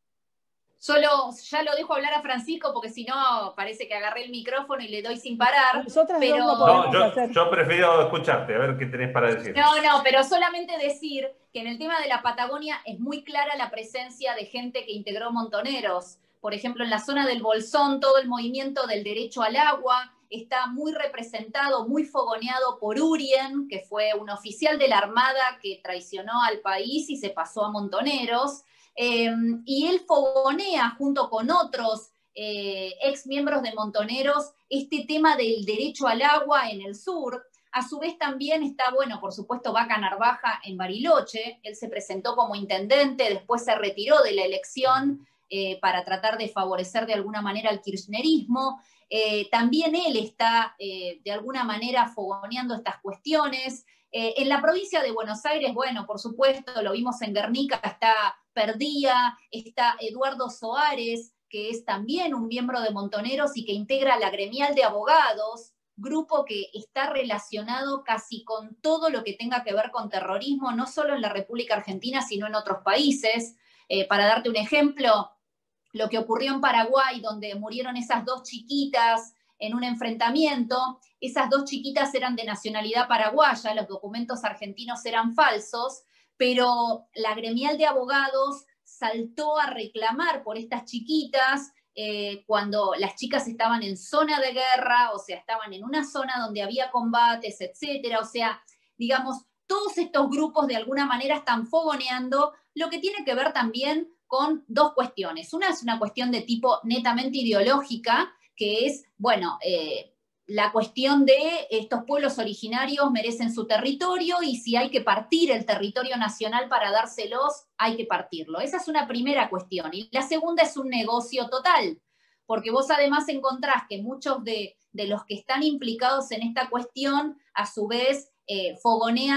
Solo, ya lo dejo hablar a Francisco porque si no parece que agarré el micrófono y le doy sin parar. Nosotras pero... dos no podemos no, yo, hacer. yo prefiero escucharte, a ver qué tenés para decir. No, no, pero solamente decir que en el tema de la Patagonia es muy clara la presencia de gente que integró montoneros. Por ejemplo, en la zona del Bolsón, todo el movimiento del derecho al agua está muy representado, muy fogoneado por Urien, que fue un oficial de la Armada que traicionó al país y se pasó a montoneros. Eh, y él fogonea junto con otros eh, ex miembros de Montoneros este tema del derecho al agua en el sur. A su vez también está, bueno, por supuesto, Vaca Narvaja en Bariloche. Él se presentó como intendente, después se retiró de la elección eh, para tratar de favorecer de alguna manera el kirchnerismo. Eh, también él está eh, de alguna manera fogoneando estas cuestiones. Eh, en la provincia de Buenos Aires, bueno, por supuesto, lo vimos en Guernica, está Perdía, está Eduardo Soares, que es también un miembro de Montoneros y que integra la gremial de abogados, grupo que está relacionado casi con todo lo que tenga que ver con terrorismo, no solo en la República Argentina, sino en otros países. Eh, para darte un ejemplo, lo que ocurrió en Paraguay, donde murieron esas dos chiquitas en un enfrentamiento, esas dos chiquitas eran de nacionalidad paraguaya, los documentos argentinos eran falsos, pero la gremial de abogados saltó a reclamar por estas chiquitas eh, cuando las chicas estaban en zona de guerra, o sea, estaban en una zona donde había combates, etcétera. O sea, digamos, todos estos grupos de alguna manera están fogoneando, lo que tiene que ver también con dos cuestiones. Una es una cuestión de tipo netamente ideológica, que es, bueno, eh, la cuestión de estos pueblos originarios merecen su territorio y si hay que partir el territorio nacional para dárselos, hay que partirlo. Esa es una primera cuestión. Y la segunda es un negocio total, porque vos además encontrás que muchos de, de los que están implicados en esta cuestión, a su vez, eh, fogonean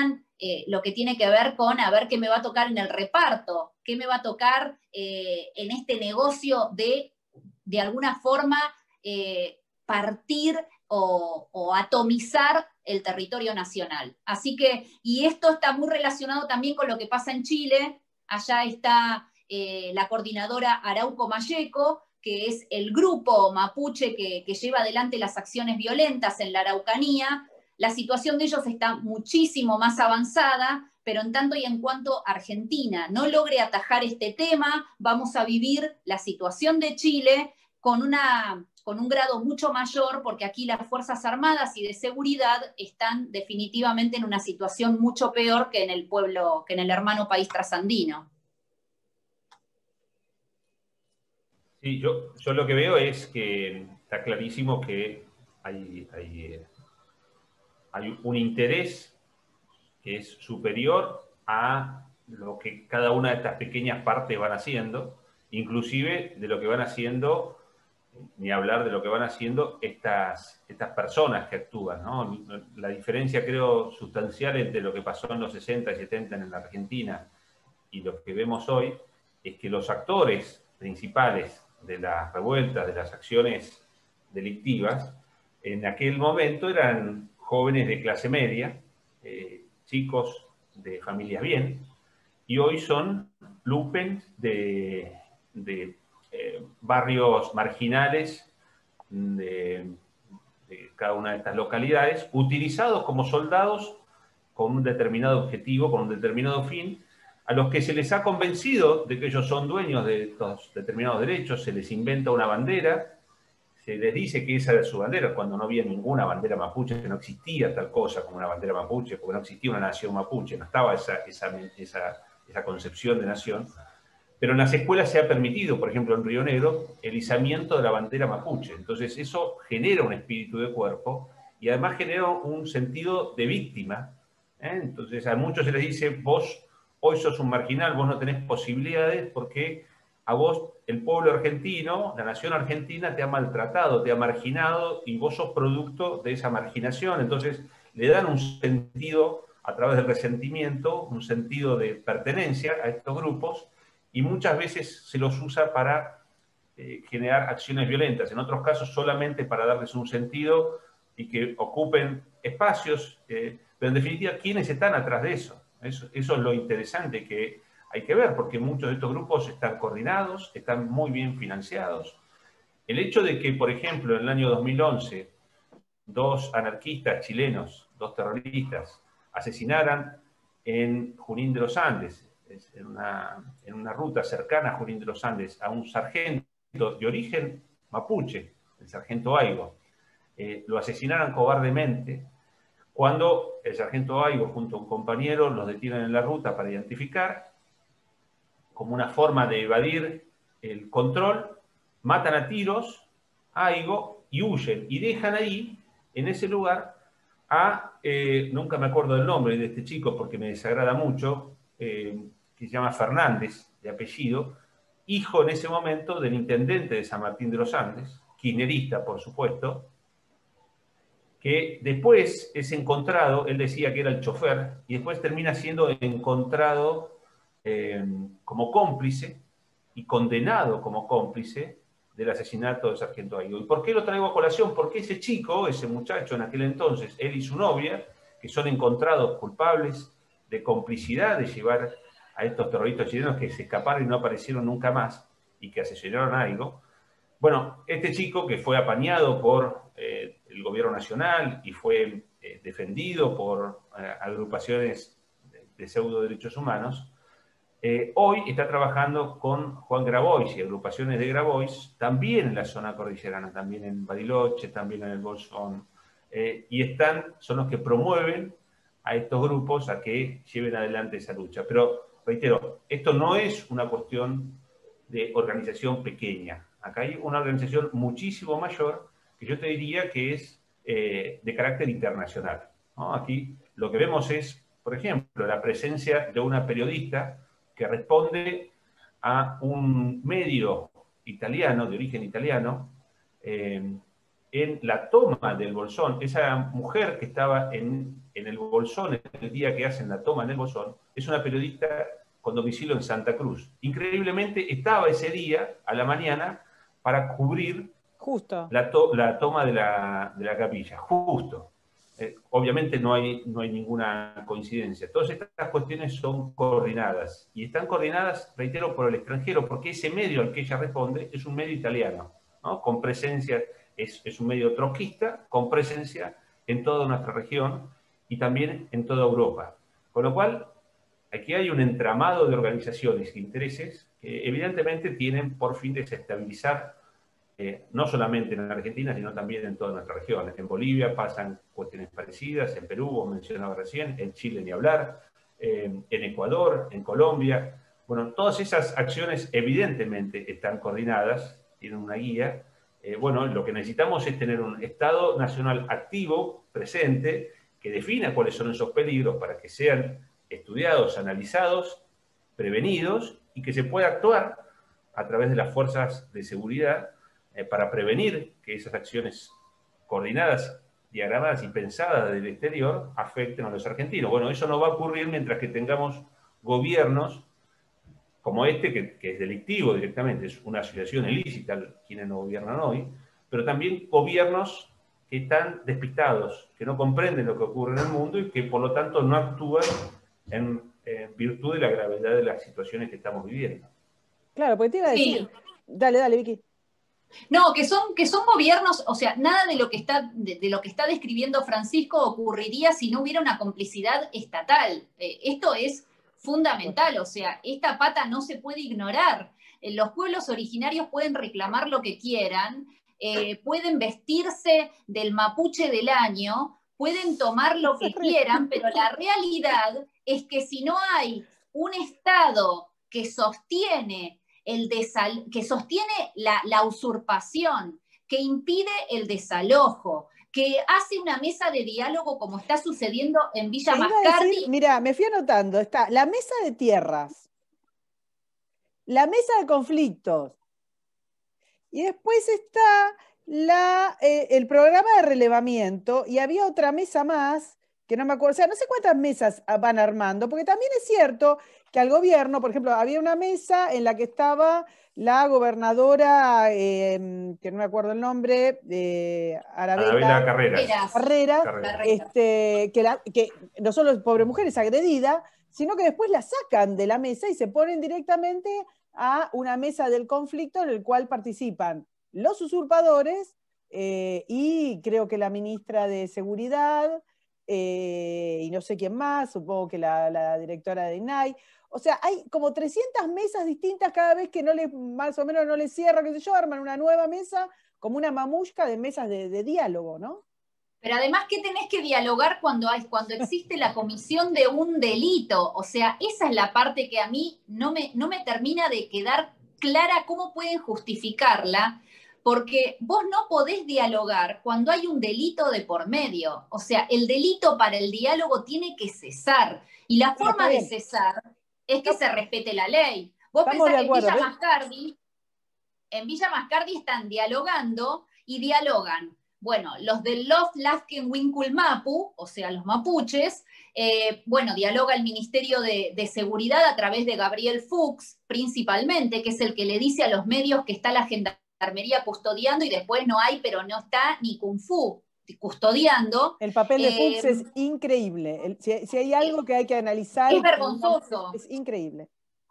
eh, lo que tiene que ver con a ver qué me va a tocar en el reparto, qué me va a tocar eh, en este negocio de, de alguna forma, eh, partir o, o atomizar el territorio nacional. Así que, y esto está muy relacionado también con lo que pasa en Chile. Allá está eh, la coordinadora Arauco Malleco, que es el grupo mapuche que, que lleva adelante las acciones violentas en la Araucanía. La situación de ellos está muchísimo más avanzada, pero en tanto y en cuanto Argentina no logre atajar este tema, vamos a vivir la situación de Chile con, una, con un grado mucho mayor, porque aquí las Fuerzas Armadas y de Seguridad están definitivamente en una situación mucho peor que en el pueblo, que en el hermano país trasandino. Sí, yo, yo lo que veo es que está clarísimo que hay, hay, hay un interés que es superior a lo que cada una de estas pequeñas partes van haciendo, inclusive de lo que van haciendo, ni hablar de lo que van haciendo estas, estas personas que actúan, ¿no? La diferencia, creo, sustancial entre lo que pasó en los sesenta y setenta en la Argentina y lo que vemos hoy es que los actores principales de las revueltas, de las acciones delictivas, en aquel momento eran jóvenes de clase media, eh, chicos de familias bien, y hoy son lumpen de, de eh, barrios marginales de, de cada una de estas localidades, utilizados como soldados con un determinado objetivo, con un determinado fin, a los que se les ha convencido de que ellos son dueños de estos determinados derechos, se les inventa una bandera, se les dice que esa era su bandera, cuando no había ninguna bandera mapuche, que no existía tal cosa como una bandera mapuche, porque no existía una nación mapuche, no estaba esa, esa, esa, esa concepción de nación. Pero en las escuelas se ha permitido, por ejemplo en Río Negro, el izamiento de la bandera mapuche. Entonces eso genera un espíritu de cuerpo y además genera un sentido de víctima. ¿eh? Entonces a muchos se les dice, vos hoy sos un marginal, vos no tenés posibilidades porque a vos el pueblo argentino, la nación argentina te ha maltratado, te ha marginado y vos sos producto de esa marginación. Entonces le dan un sentido a través del resentimiento, un sentido de pertenencia a estos grupos y muchas veces se los usa para eh, generar acciones violentas, en otros casos solamente para darles un sentido y que ocupen espacios, eh, pero en definitiva, ¿quiénes están atrás de eso? Eso, eso es lo interesante que hay que ver, porque muchos de estos grupos están coordinados, están muy bien financiados. El hecho de que, por ejemplo, en el año dos mil once, dos anarquistas chilenos, dos terroristas, asesinaran en Junín de los Andes, en una, en una ruta cercana a Junín de los Andes, a un sargento de origen mapuche, el sargento Aigo, eh, lo asesinaran cobardemente, cuando el sargento Aigo, junto a un compañero, los detienen en la ruta para identificar, como una forma de evadir el control, matan a tiros a Aigo y huyen, y dejan ahí, en ese lugar, a, eh, nunca me acuerdo del nombre de este chico porque me desagrada mucho, eh, que se llama Fernández, de apellido, hijo en ese momento del intendente de San Martín de los Andes, kirchnerista, por supuesto, que después es encontrado, él decía que era el chofer, y después termina siendo encontrado eh, como cómplice y condenado como cómplice del asesinato del sargento Aigo. ¿Y por qué lo traigo a colación? Porque ese chico, ese muchacho en aquel entonces, él y su novia, que son encontrados culpables de complicidad de llevar a estos terroristas chilenos que se escaparon y no aparecieron nunca más, y que asesinaron a Aigo. Bueno, este chico que fue apañado por eh, el gobierno nacional y fue eh, defendido por eh, agrupaciones de, de pseudo derechos humanos, eh, hoy está trabajando con Juan Grabois y agrupaciones de Grabois, también en la zona cordillerana, también en Bariloche, también en el Bolsón, eh, y están, son los que promueven a estos grupos a que lleven adelante esa lucha. Pero, reitero, esto no es una cuestión de organización pequeña. Acá hay una organización muchísimo mayor que yo te diría que es eh, de carácter internacional, ¿no? Aquí lo que vemos es, por ejemplo, la presencia de una periodista que responde a un medio italiano, de origen italiano, eh, en la toma del Bolsón. Esa mujer que estaba en, en el Bolsón el día que hacen la toma en el Bolsón, es una periodista con domicilio en Santa Cruz. Increíblemente estaba ese día, a la mañana, para cubrir Justo. La, to la toma de la, de la capilla, justo. Eh, obviamente no hay, no hay ninguna coincidencia. Todas estas cuestiones son coordinadas. Y están coordinadas, reitero, por el extranjero, porque ese medio al que ella responde es un medio italiano, ¿no? Con presencia, es, es un medio trotskista, con presencia en toda nuestra región y también en toda Europa. Con lo cual, aquí hay un entramado de organizaciones e intereses que evidentemente tienen por fin desestabilizar Eh, no solamente en Argentina, sino también en toda nuestra región. En Bolivia pasan cuestiones parecidas, en Perú, como mencionaba recién, en Chile ni hablar, eh, en Ecuador, en Colombia. Bueno, todas esas acciones evidentemente están coordinadas, tienen una guía. Eh, bueno, lo que necesitamos es tener un Estado nacional activo, presente, que defina cuáles son esos peligros para que sean estudiados, analizados, prevenidos y que se pueda actuar a través de las fuerzas de seguridad Eh, para prevenir que esas acciones coordinadas, diagramadas y pensadas del exterior afecten a los argentinos. Bueno, eso no va a ocurrir mientras que tengamos gobiernos como este, que, que es delictivo directamente, es una asociación ilícita quienes nos gobiernan hoy, pero también gobiernos que están despistados, que no comprenden lo que ocurre en el mundo y que por lo tanto no actúan en eh, virtud de la gravedad de las situaciones que estamos viviendo. Claro, porque te iba a decir... Sí. Dale, dale, Vicky. No, que son, que son gobiernos, o sea, nada de lo que está, de, de lo que está describiendo Francisco ocurriría si no hubiera una complicidad estatal. Eh, esto es fundamental, o sea, esta pata no se puede ignorar. Eh, los pueblos originarios pueden reclamar lo que quieran, eh, pueden vestirse del mapuche del año, pueden tomar lo que quieran, pero la realidad es que si no hay un Estado que sostiene El desal que sostiene la, la usurpación, que impide el desalojo, que hace una mesa de diálogo como está sucediendo en Villa Mascardi. Mira, me fui anotando, está la mesa de tierras, la mesa de conflictos, y después está la, eh, el programa de relevamiento, y había otra mesa más, que no me acuerdo, o sea, no sé cuántas mesas van armando, porque también es cierto que al gobierno, por ejemplo, había una mesa en la que estaba la gobernadora, eh, que no me acuerdo el nombre, de Arabella, Arabella Carreras, Carreras, Carreras. Este, que, la, que no solo es pobre mujer, es agredida, sino que después la sacan de la mesa y se ponen directamente a una mesa del conflicto en el cual participan los usurpadores eh, y creo que la ministra de Seguridad, Eh, y no sé quién más, supongo que la, la directora de I N A I. O sea, hay como trescientas mesas distintas cada vez que no les, más o menos no les cierra, qué sé yo, arman una nueva mesa, como una mamushka de mesas de, de diálogo, ¿no? Pero además, ¿qué tenés que dialogar cuando, hay, cuando existe la comisión de un delito? O sea, esa es la parte que a mí no me, no me termina de quedar clara cómo pueden justificarla, porque vos no podés dialogar cuando hay un delito de por medio. O sea, el delito para el diálogo tiene que cesar. Y la forma de cesar es que se respete la ley. Vos pensás que en Villa Mascardi, en Villa Mascardi están dialogando y dialogan. Bueno, los del Lof Lafken Winkul Mapu, o sea, los mapuches, eh, bueno, dialoga el Ministerio de, de Seguridad a través de Gabriel Fuchs, principalmente, que es el que le dice a los medios que está la gendarmería custodiando y después no hay, pero no está ni Kung Fu custodiando. El papel de eh, Fuchs es increíble. El, si, si hay algo que hay que analizar... Es vergonzoso. Es increíble.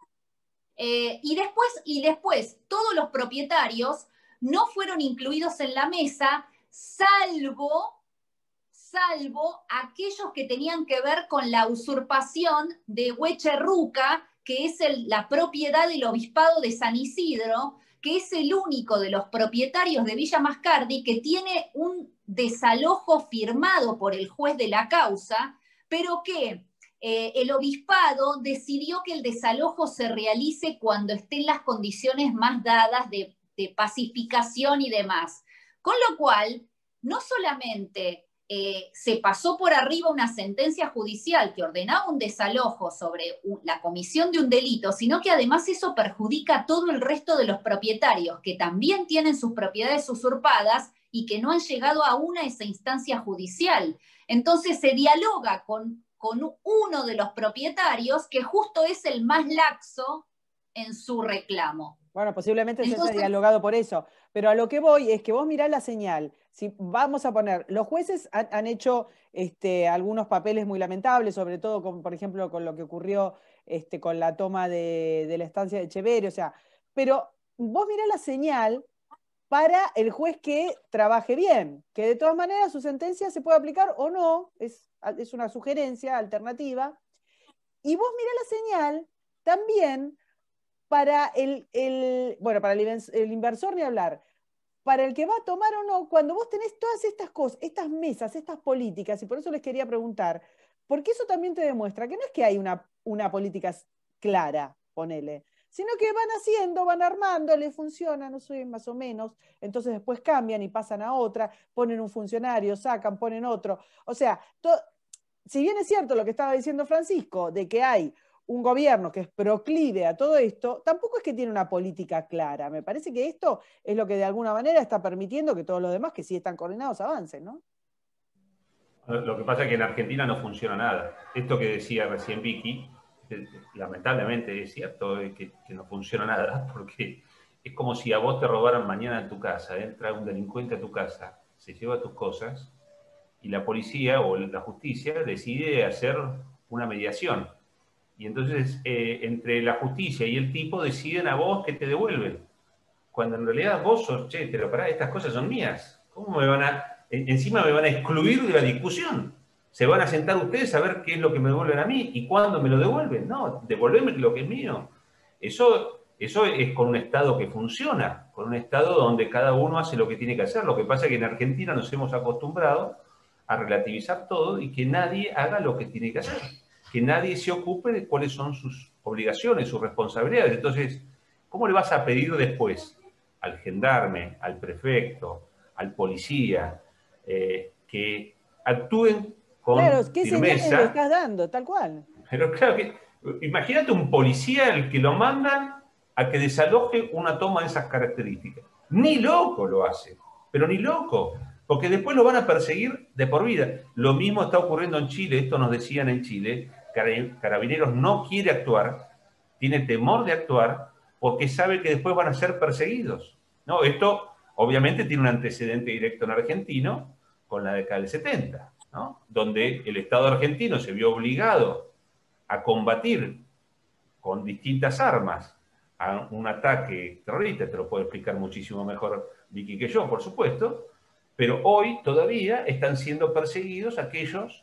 Eh, y, después, y después, todos los propietarios no fueron incluidos en la mesa, salvo, salvo aquellos que tenían que ver con la usurpación de Huecherruca, que es el, la propiedad del obispado de San Isidro, que es el único de los propietarios de Villa Mascardi que tiene un desalojo firmado por el juez de la causa, pero que eh, el obispado decidió que el desalojo se realice cuando estén las condiciones más dadas de, de pacificación y demás. Con lo cual, no solamente eh, se pasó por arriba una sentencia judicial que ordenaba un desalojo sobre la comisión de un delito, sino que además eso perjudica a todo el resto de los propietarios, que también tienen sus propiedades usurpadas y que no han llegado aún a esa instancia judicial. Entonces se dialoga con, con uno de los propietarios que justo es el más laxo en su reclamo. Bueno, posiblemente Entonces, se haya dialogado por eso, pero a lo que voy es que vos mirás la señal. Si vamos a poner, los jueces han, han hecho este, algunos papeles muy lamentables, sobre todo, con, por ejemplo, con lo que ocurrió este, con la toma de, de la estancia de Echeverri, o sea, pero vos mirás la señal para el juez que trabaje bien, que de todas maneras su sentencia se puede aplicar o no, es, es una sugerencia alternativa, y vos mirás la señal también para el, el bueno, para el, el inversor ni hablar, para el que va a tomar o no, cuando vos tenés todas estas cosas, estas mesas, estas políticas, y por eso les quería preguntar, porque eso también te demuestra que no es que hay una, una política clara, ponele, sino que van haciendo, van armando, le funciona, no sé, más o menos, entonces después cambian y pasan a otra, ponen un funcionario, sacan, ponen otro. O sea, si bien es cierto lo que estaba diciendo Francisco, de que hay un gobierno que es proclive a todo esto, tampoco es que tiene una política clara. Me parece que esto es lo que de alguna manera está permitiendo que todos los demás, que sí están coordinados, avancen, ¿no? Lo que pasa es que en Argentina no funciona nada. Esto que decía recién Vicky, lamentablemente es cierto que, que no funciona nada, porque es como si a vos te robaran mañana en tu casa, entra un delincuente a tu casa, se lleva tus cosas, y la policía o la justicia decide hacer una mediación. Y entonces, eh, entre la justicia y el tipo deciden a vos que te devuelven. Cuando en realidad vos sos, che, pero pará, estas cosas son mías. ¿Cómo me van a, encima me van a excluir de la discusión? ¿Se van a sentar ustedes a ver qué es lo que me devuelven a mí y cuándo me lo devuelven? No, devolverme lo que es mío. Eso, eso es con un Estado que funciona, con un Estado donde cada uno hace lo que tiene que hacer. Lo que pasa es que en Argentina nos hemos acostumbrado a relativizar todo y que nadie haga lo que tiene que hacer. Que nadie se ocupe de cuáles son sus obligaciones, sus responsabilidades. Entonces, ¿cómo le vas a pedir después al gendarme, al prefecto, al policía, eh, que actúen con claro, ¿qué firmeza? Señales le estás dando? Tal cual. Pero claro, que, imagínate un policía al que lo mandan a que desaloje una toma de esas características. Ni loco lo hace, pero ni loco. Porque después lo van a perseguir de por vida. Lo mismo está ocurriendo en Chile, esto nos decían en Chile, Carabineros no quiere actuar, tiene temor de actuar, porque sabe que después van a ser perseguidos. ¿No? Esto obviamente tiene un antecedente directo en argentino con la década del setenta, ¿no? Donde el Estado argentino se vio obligado a combatir con distintas armas a un ataque terrorista, te lo puede explicar muchísimo mejor Vicky que yo, por supuesto, pero hoy todavía están siendo perseguidos aquellos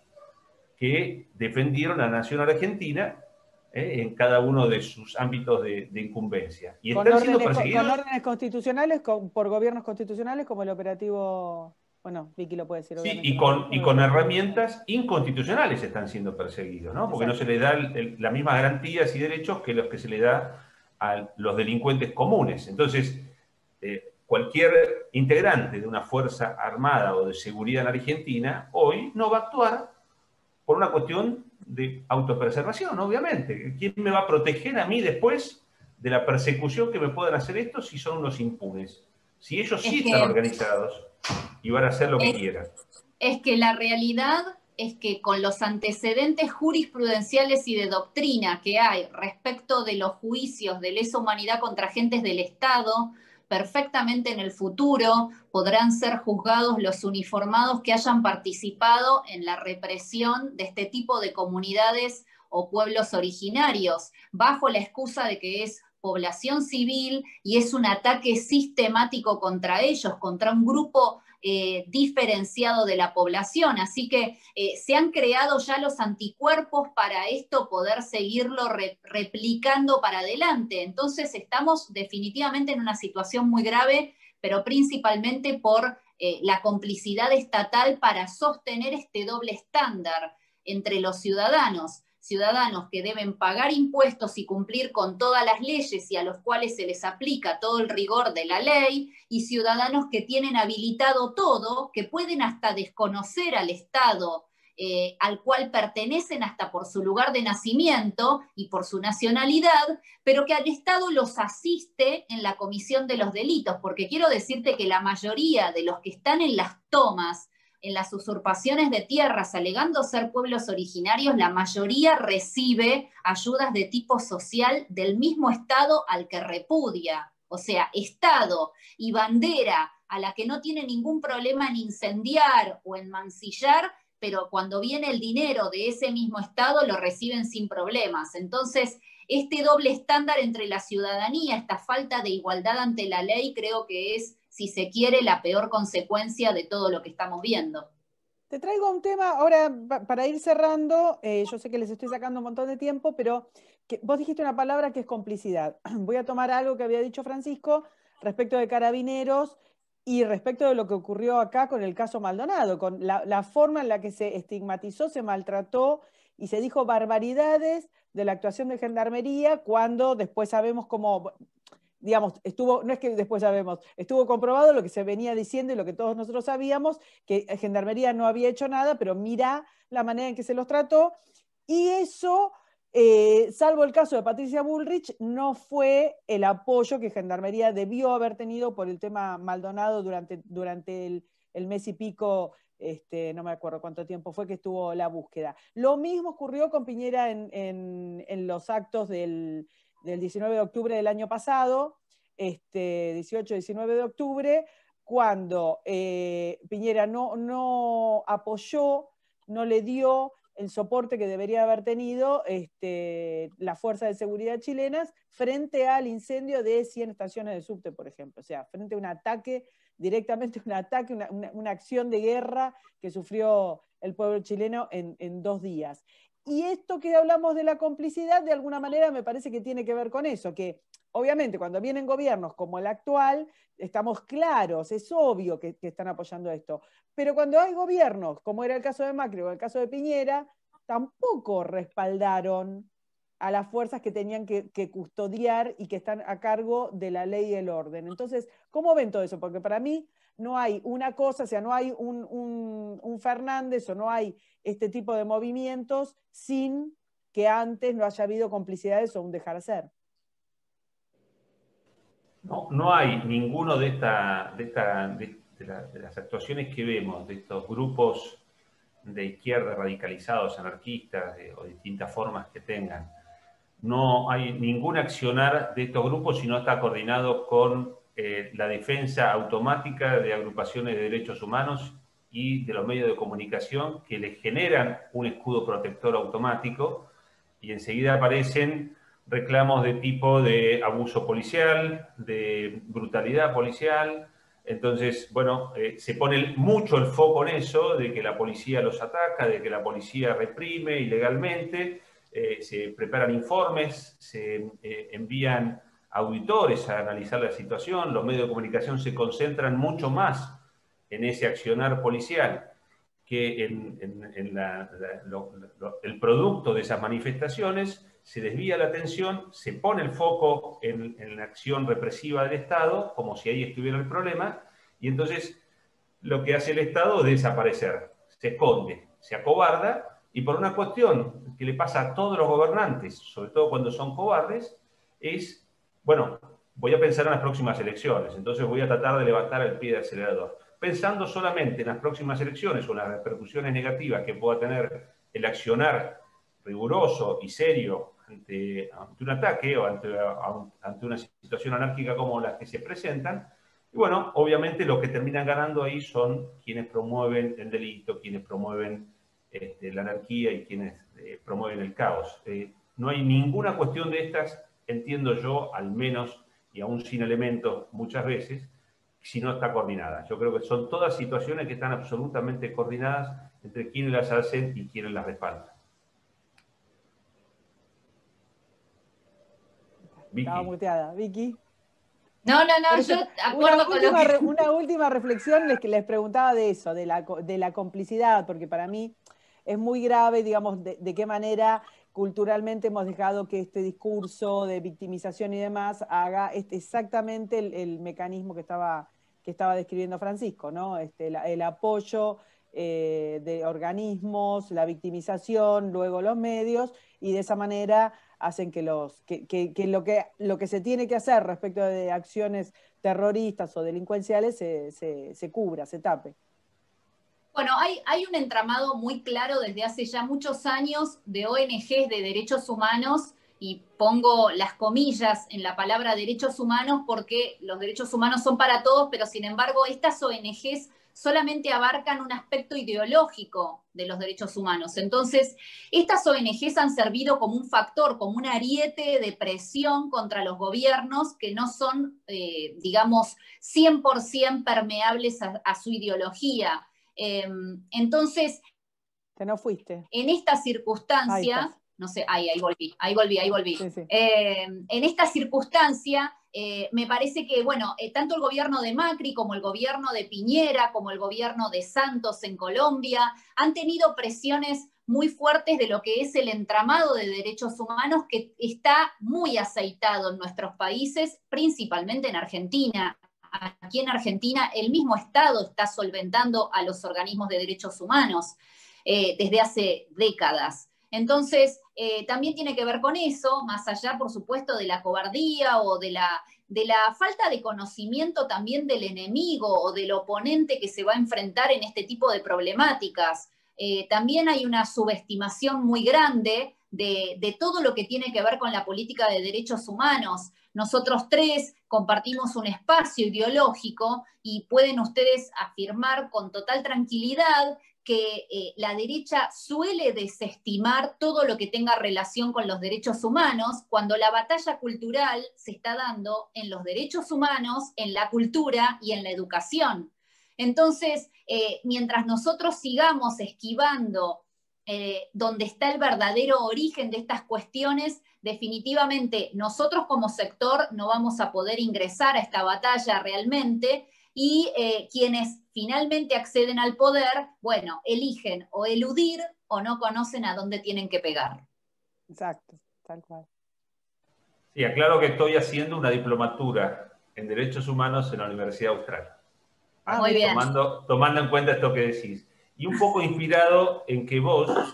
que defendieron a la nación argentina eh, en cada uno de sus ámbitos de, de incumbencia. Y con, están órdenes, siendo perseguidos... con órdenes constitucionales, con, por gobiernos constitucionales, como el operativo... Bueno, Vicky lo puede decir, sí, obviamente. y con, y con herramientas inconstitucionales están siendo perseguidos, ¿no? Porque exacto, no se les da el, el, las mismas garantías y derechos que los que se le da a los delincuentes comunes. Entonces, eh, cualquier integrante de una fuerza armada o de seguridad en Argentina hoy no va a actuar por una cuestión de autopreservación, obviamente. ¿Quién me va a proteger a mí después de la persecución que me puedan hacer estos si son unos impunes? Si ellos sí es están que, organizados y van a hacer lo que es, quieran. Es que la realidad es que con los antecedentes jurisprudenciales y de doctrina que hay respecto de los juicios de lesa humanidad contra agentes del Estado, perfectamente en el futuro podrán ser juzgados los uniformados que hayan participado en la represión de este tipo de comunidades o pueblos originarios, bajo la excusa de que es población civil y es un ataque sistemático contra ellos, contra un grupo eh, diferenciado de la población. Así que eh, se han creado ya los anticuerpos para esto poder seguirlo re replicando para adelante. Entonces estamos definitivamente en una situación muy grave, pero principalmente por eh, la complicidad estatal para sostener este doble estándar entre los ciudadanos. Ciudadanos que deben pagar impuestos y cumplir con todas las leyes y a los cuales se les aplica todo el rigor de la ley, y ciudadanos que tienen habilitado todo, que pueden hasta desconocer al Estado eh, al cual pertenecen hasta por su lugar de nacimiento y por su nacionalidad, pero que al Estado los asiste en la comisión de los delitos, porque quiero decirte que la mayoría de los que están en las tomas, en las usurpaciones de tierras, alegando ser pueblos originarios, la mayoría recibe ayudas de tipo social del mismo Estado al que repudia. O sea, Estado y bandera a la que no tiene ningún problema en incendiar o en mancillar, pero cuando viene el dinero de ese mismo Estado lo reciben sin problemas. Entonces, este doble estándar entre la ciudadanía, esta falta de igualdad ante la ley, creo que es, si se quiere, la peor consecuencia de todo lo que estamos viendo. Te traigo un tema ahora para ir cerrando. Eh, yo sé que les estoy sacando un montón de tiempo, pero que, vos dijiste una palabra que es complicidad. Voy a tomar algo que había dicho Francisco respecto de Carabineros y respecto de lo que ocurrió acá con el caso Maldonado, con la, la forma en la que se estigmatizó, se maltrató y se dijo barbaridades de la actuación de Gendarmería, cuando después sabemos cómo, digamos, estuvo, no es que después sabemos, estuvo comprobado lo que se venía diciendo y lo que todos nosotros sabíamos, que Gendarmería no había hecho nada, pero mira la manera en que se los trató, y eso, eh, salvo el caso de Patricia Bullrich, no fue el apoyo que Gendarmería debió haber tenido por el tema Maldonado durante, durante el, el mes y pico. Este, no me acuerdo cuánto tiempo fue que estuvo la búsqueda. Lo mismo ocurrió con Piñera en, en, en los actos del, del diecinueve de octubre del año pasado, este, dieciocho diecinueve de octubre, cuando eh, Piñera no, no apoyó, no le dio el soporte que debería haber tenido este, la Fuerza de Seguridad chilenas frente al incendio de cien estaciones de subte, por ejemplo. O sea, frente a un ataque, directamente un ataque, una, una, una acción de guerra que sufrió el pueblo chileno en, en dos días. Y esto que hablamos de la complicidad, de alguna manera me parece que tiene que ver con eso, que obviamente cuando vienen gobiernos como el actual, estamos claros, es obvio que, que están apoyando esto, pero cuando hay gobiernos, como era el caso de Macri o el caso de Piñera, tampoco respaldaron a las fuerzas que tenían que, que custodiar y que están a cargo de la ley y el orden. Entonces, ¿cómo ven todo eso? Porque para mí no hay una cosa, o sea, no hay un, un, un Fernández o no hay este tipo de movimientos sin que antes no haya habido complicidades o un dejar hacer. No, no hay ninguno de, esta, de, esta, de, de, la, de las actuaciones que vemos, de estos grupos de izquierda radicalizados, anarquistas, de, o distintas formas que tengan. No hay ningún accionar de estos grupos si no está coordinado con eh, la defensa automática de agrupaciones de derechos humanos y de los medios de comunicación que les generan un escudo protector automático, y enseguida aparecen reclamos de tipo de abuso policial, de brutalidad policial. Entonces, bueno, eh, se pone mucho el foco en eso, de que la policía los ataca, de que la policía reprime ilegalmente. Eh, se preparan informes, se eh, envían auditores a analizar la situación, los medios de comunicación se concentran mucho más en ese accionar policial que en, en, en la, la, lo, lo, el producto de esas manifestaciones. Se desvía la atención, se pone el foco en, en la acción represiva del Estado, como si ahí estuviera el problema, y entonces lo que hace el Estado es desaparecer, se esconde, se acobarda, y por una cuestión que le pasa a todos los gobernantes, sobre todo cuando son cobardes, es, bueno, voy a pensar en las próximas elecciones, entonces voy a tratar de levantar el pie del acelerador. Pensando solamente en las próximas elecciones o en las repercusiones negativas que pueda tener el accionar riguroso y serio ante, ante un ataque o ante, ante una situación anárquica como las que se presentan. Y bueno, obviamente los que terminan ganando ahí son quienes promueven el delito, quienes promueven este, la anarquía y quienes eh, promueven el caos. Eh, no hay ninguna cuestión de estas, entiendo yo, al menos, y aún sin elementos muchas veces, si no está coordinada. Yo creo que son todas situaciones que están absolutamente coordinadas entre quienes las hacen y quienes las respaldan. Vicky. Estaba muteada. Vicky. No, no, no, eso, yo acuerdo una, con última, lo que... una última reflexión, les, les preguntaba de eso, de la, de la complicidad, porque para mí es muy grave, digamos, de, de qué manera culturalmente hemos dejado que este discurso de victimización y demás haga este, exactamente el, el mecanismo que estaba, que estaba describiendo Francisco, ¿no? Este, el, el apoyo eh, de organismos, la victimización, luego los medios, y de esa manera hacen que, los, que, que, que, lo, que lo que se tiene que hacer respecto de acciones terroristas o delincuenciales se, se, se cubra, se tape. Bueno, hay, hay un entramado muy claro desde hace ya muchos años de O N Ges de derechos humanos, y pongo las comillas en la palabra derechos humanos porque los derechos humanos son para todos, pero sin embargo estas O N Ges solamente abarcan un aspecto ideológico de los derechos humanos. Entonces, estas O N Ges han servido como un factor, como un ariete de presión contra los gobiernos que no son, eh, digamos, cien por ciento permeables a, a su ideología. Eh, entonces, que no fuiste. En esta circunstancia, no sé, ahí, ahí volví, ahí volví, ahí volví. Sí, sí. Eh, en esta circunstancia, eh, me parece que, bueno, eh, tanto el gobierno de Macri como el gobierno de Piñera, como el gobierno de Santos en Colombia, han tenido presiones muy fuertes de lo que es el entramado de derechos humanos que está muy aceitado en nuestros países, principalmente en Argentina. Aquí en Argentina el mismo Estado está solventando a los organismos de derechos humanos eh, desde hace décadas. Entonces, eh, también tiene que ver con eso, más allá, por supuesto, de la cobardía o de la, de la falta de conocimiento también del enemigo o del oponente que se va a enfrentar en este tipo de problemáticas. Eh, también hay una subestimación muy grande de, de todo lo que tiene que ver con la política de derechos humanos. Nosotros tres compartimos un espacio ideológico y pueden ustedes afirmar con total tranquilidad que eh, la derecha suele desestimar todo lo que tenga relación con los derechos humanos, cuando la batalla cultural se está dando en los derechos humanos, en la cultura y en la educación. Entonces, eh, mientras nosotros sigamos esquivando eh, donde está el verdadero origen de estas cuestiones, definitivamente nosotros como sector no vamos a poder ingresar a esta batalla realmente, y eh, quienes finalmente acceden al poder, bueno, eligen o eludir o no conocen a dónde tienen que pegar. Exacto, tal cual. Sí, aclaro que estoy haciendo una diplomatura en Derechos Humanos en la Universidad Austral. Ah, muy bien. Tomando, tomando en cuenta esto que decís. Y un poco inspirado en que vos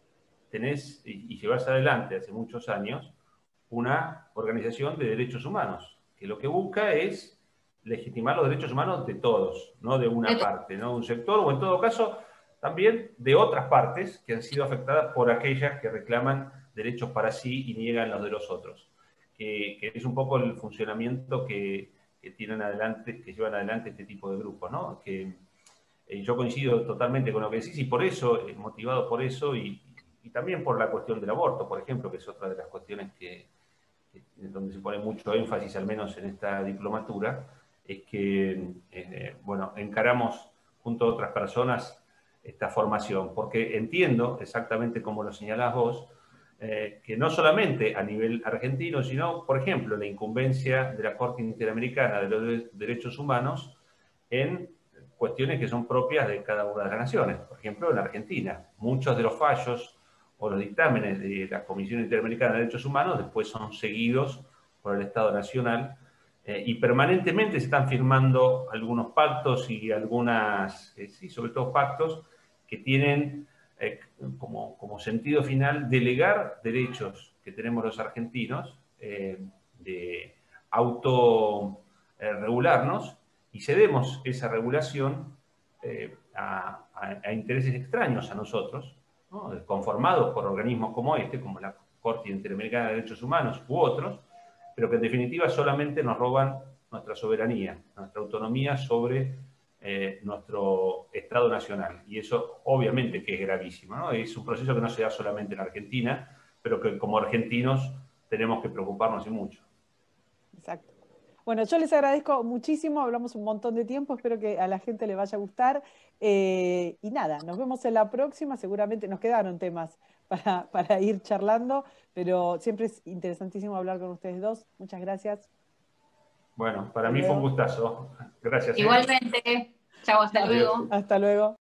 tenés y, y llevás adelante hace muchos años una organización de derechos humanos, que lo que busca es legitimar los derechos humanos de todos, no de una parte, no de un sector, o en todo caso también de otras partes que han sido afectadas por aquellas que reclaman derechos para sí y niegan los de los otros, que, que es un poco el funcionamiento que, que tienen adelante, que llevan adelante este tipo de grupos, ¿no? Que eh, yo coincido totalmente con lo que decís, y por eso, eh, motivado por eso, y, y también por la cuestión del aborto, por ejemplo, que es otra de las cuestiones que, que donde se pone mucho énfasis, al menos en esta diplomatura, es que, eh, bueno, encaramos junto a otras personas esta formación, porque entiendo, exactamente como lo señalás vos, eh, que no solamente a nivel argentino, sino, por ejemplo, la incumbencia de la Corte Interamericana de los Derechos Humanos en cuestiones que son propias de cada una de las naciones. Por ejemplo, en Argentina, muchos de los fallos o los dictámenes de la Comisión Interamericana de Derechos Humanos después son seguidos por el Estado Nacional, eh, y permanentemente se están firmando algunos pactos y algunas, eh, sí, sobre todo pactos que tienen eh, como, como sentido final delegar derechos que tenemos los argentinos eh, de autorregularnos, eh, y cedemos esa regulación eh, a, a, a intereses extraños a nosotros, ¿no? Conformados por organismos como este, como la Corte Interamericana de Derechos Humanos u otros, pero que en definitiva solamente nos roban nuestra soberanía, nuestra autonomía sobre eh, nuestro Estado Nacional. Y eso obviamente que es gravísimo, ¿no? Es un proceso que no se da solamente en Argentina, pero que como argentinos tenemos que preocuparnos y mucho. Exacto. Bueno, yo les agradezco muchísimo, hablamos un montón de tiempo, espero que a la gente le vaya a gustar. Eh, y nada, nos vemos en la próxima, seguramente nos quedaron temas para, para ir charlando, pero siempre es interesantísimo hablar con ustedes dos. Muchas gracias. Bueno, para mí fue un gustazo. Gracias. Igualmente. Chao, hasta luego. Hasta luego.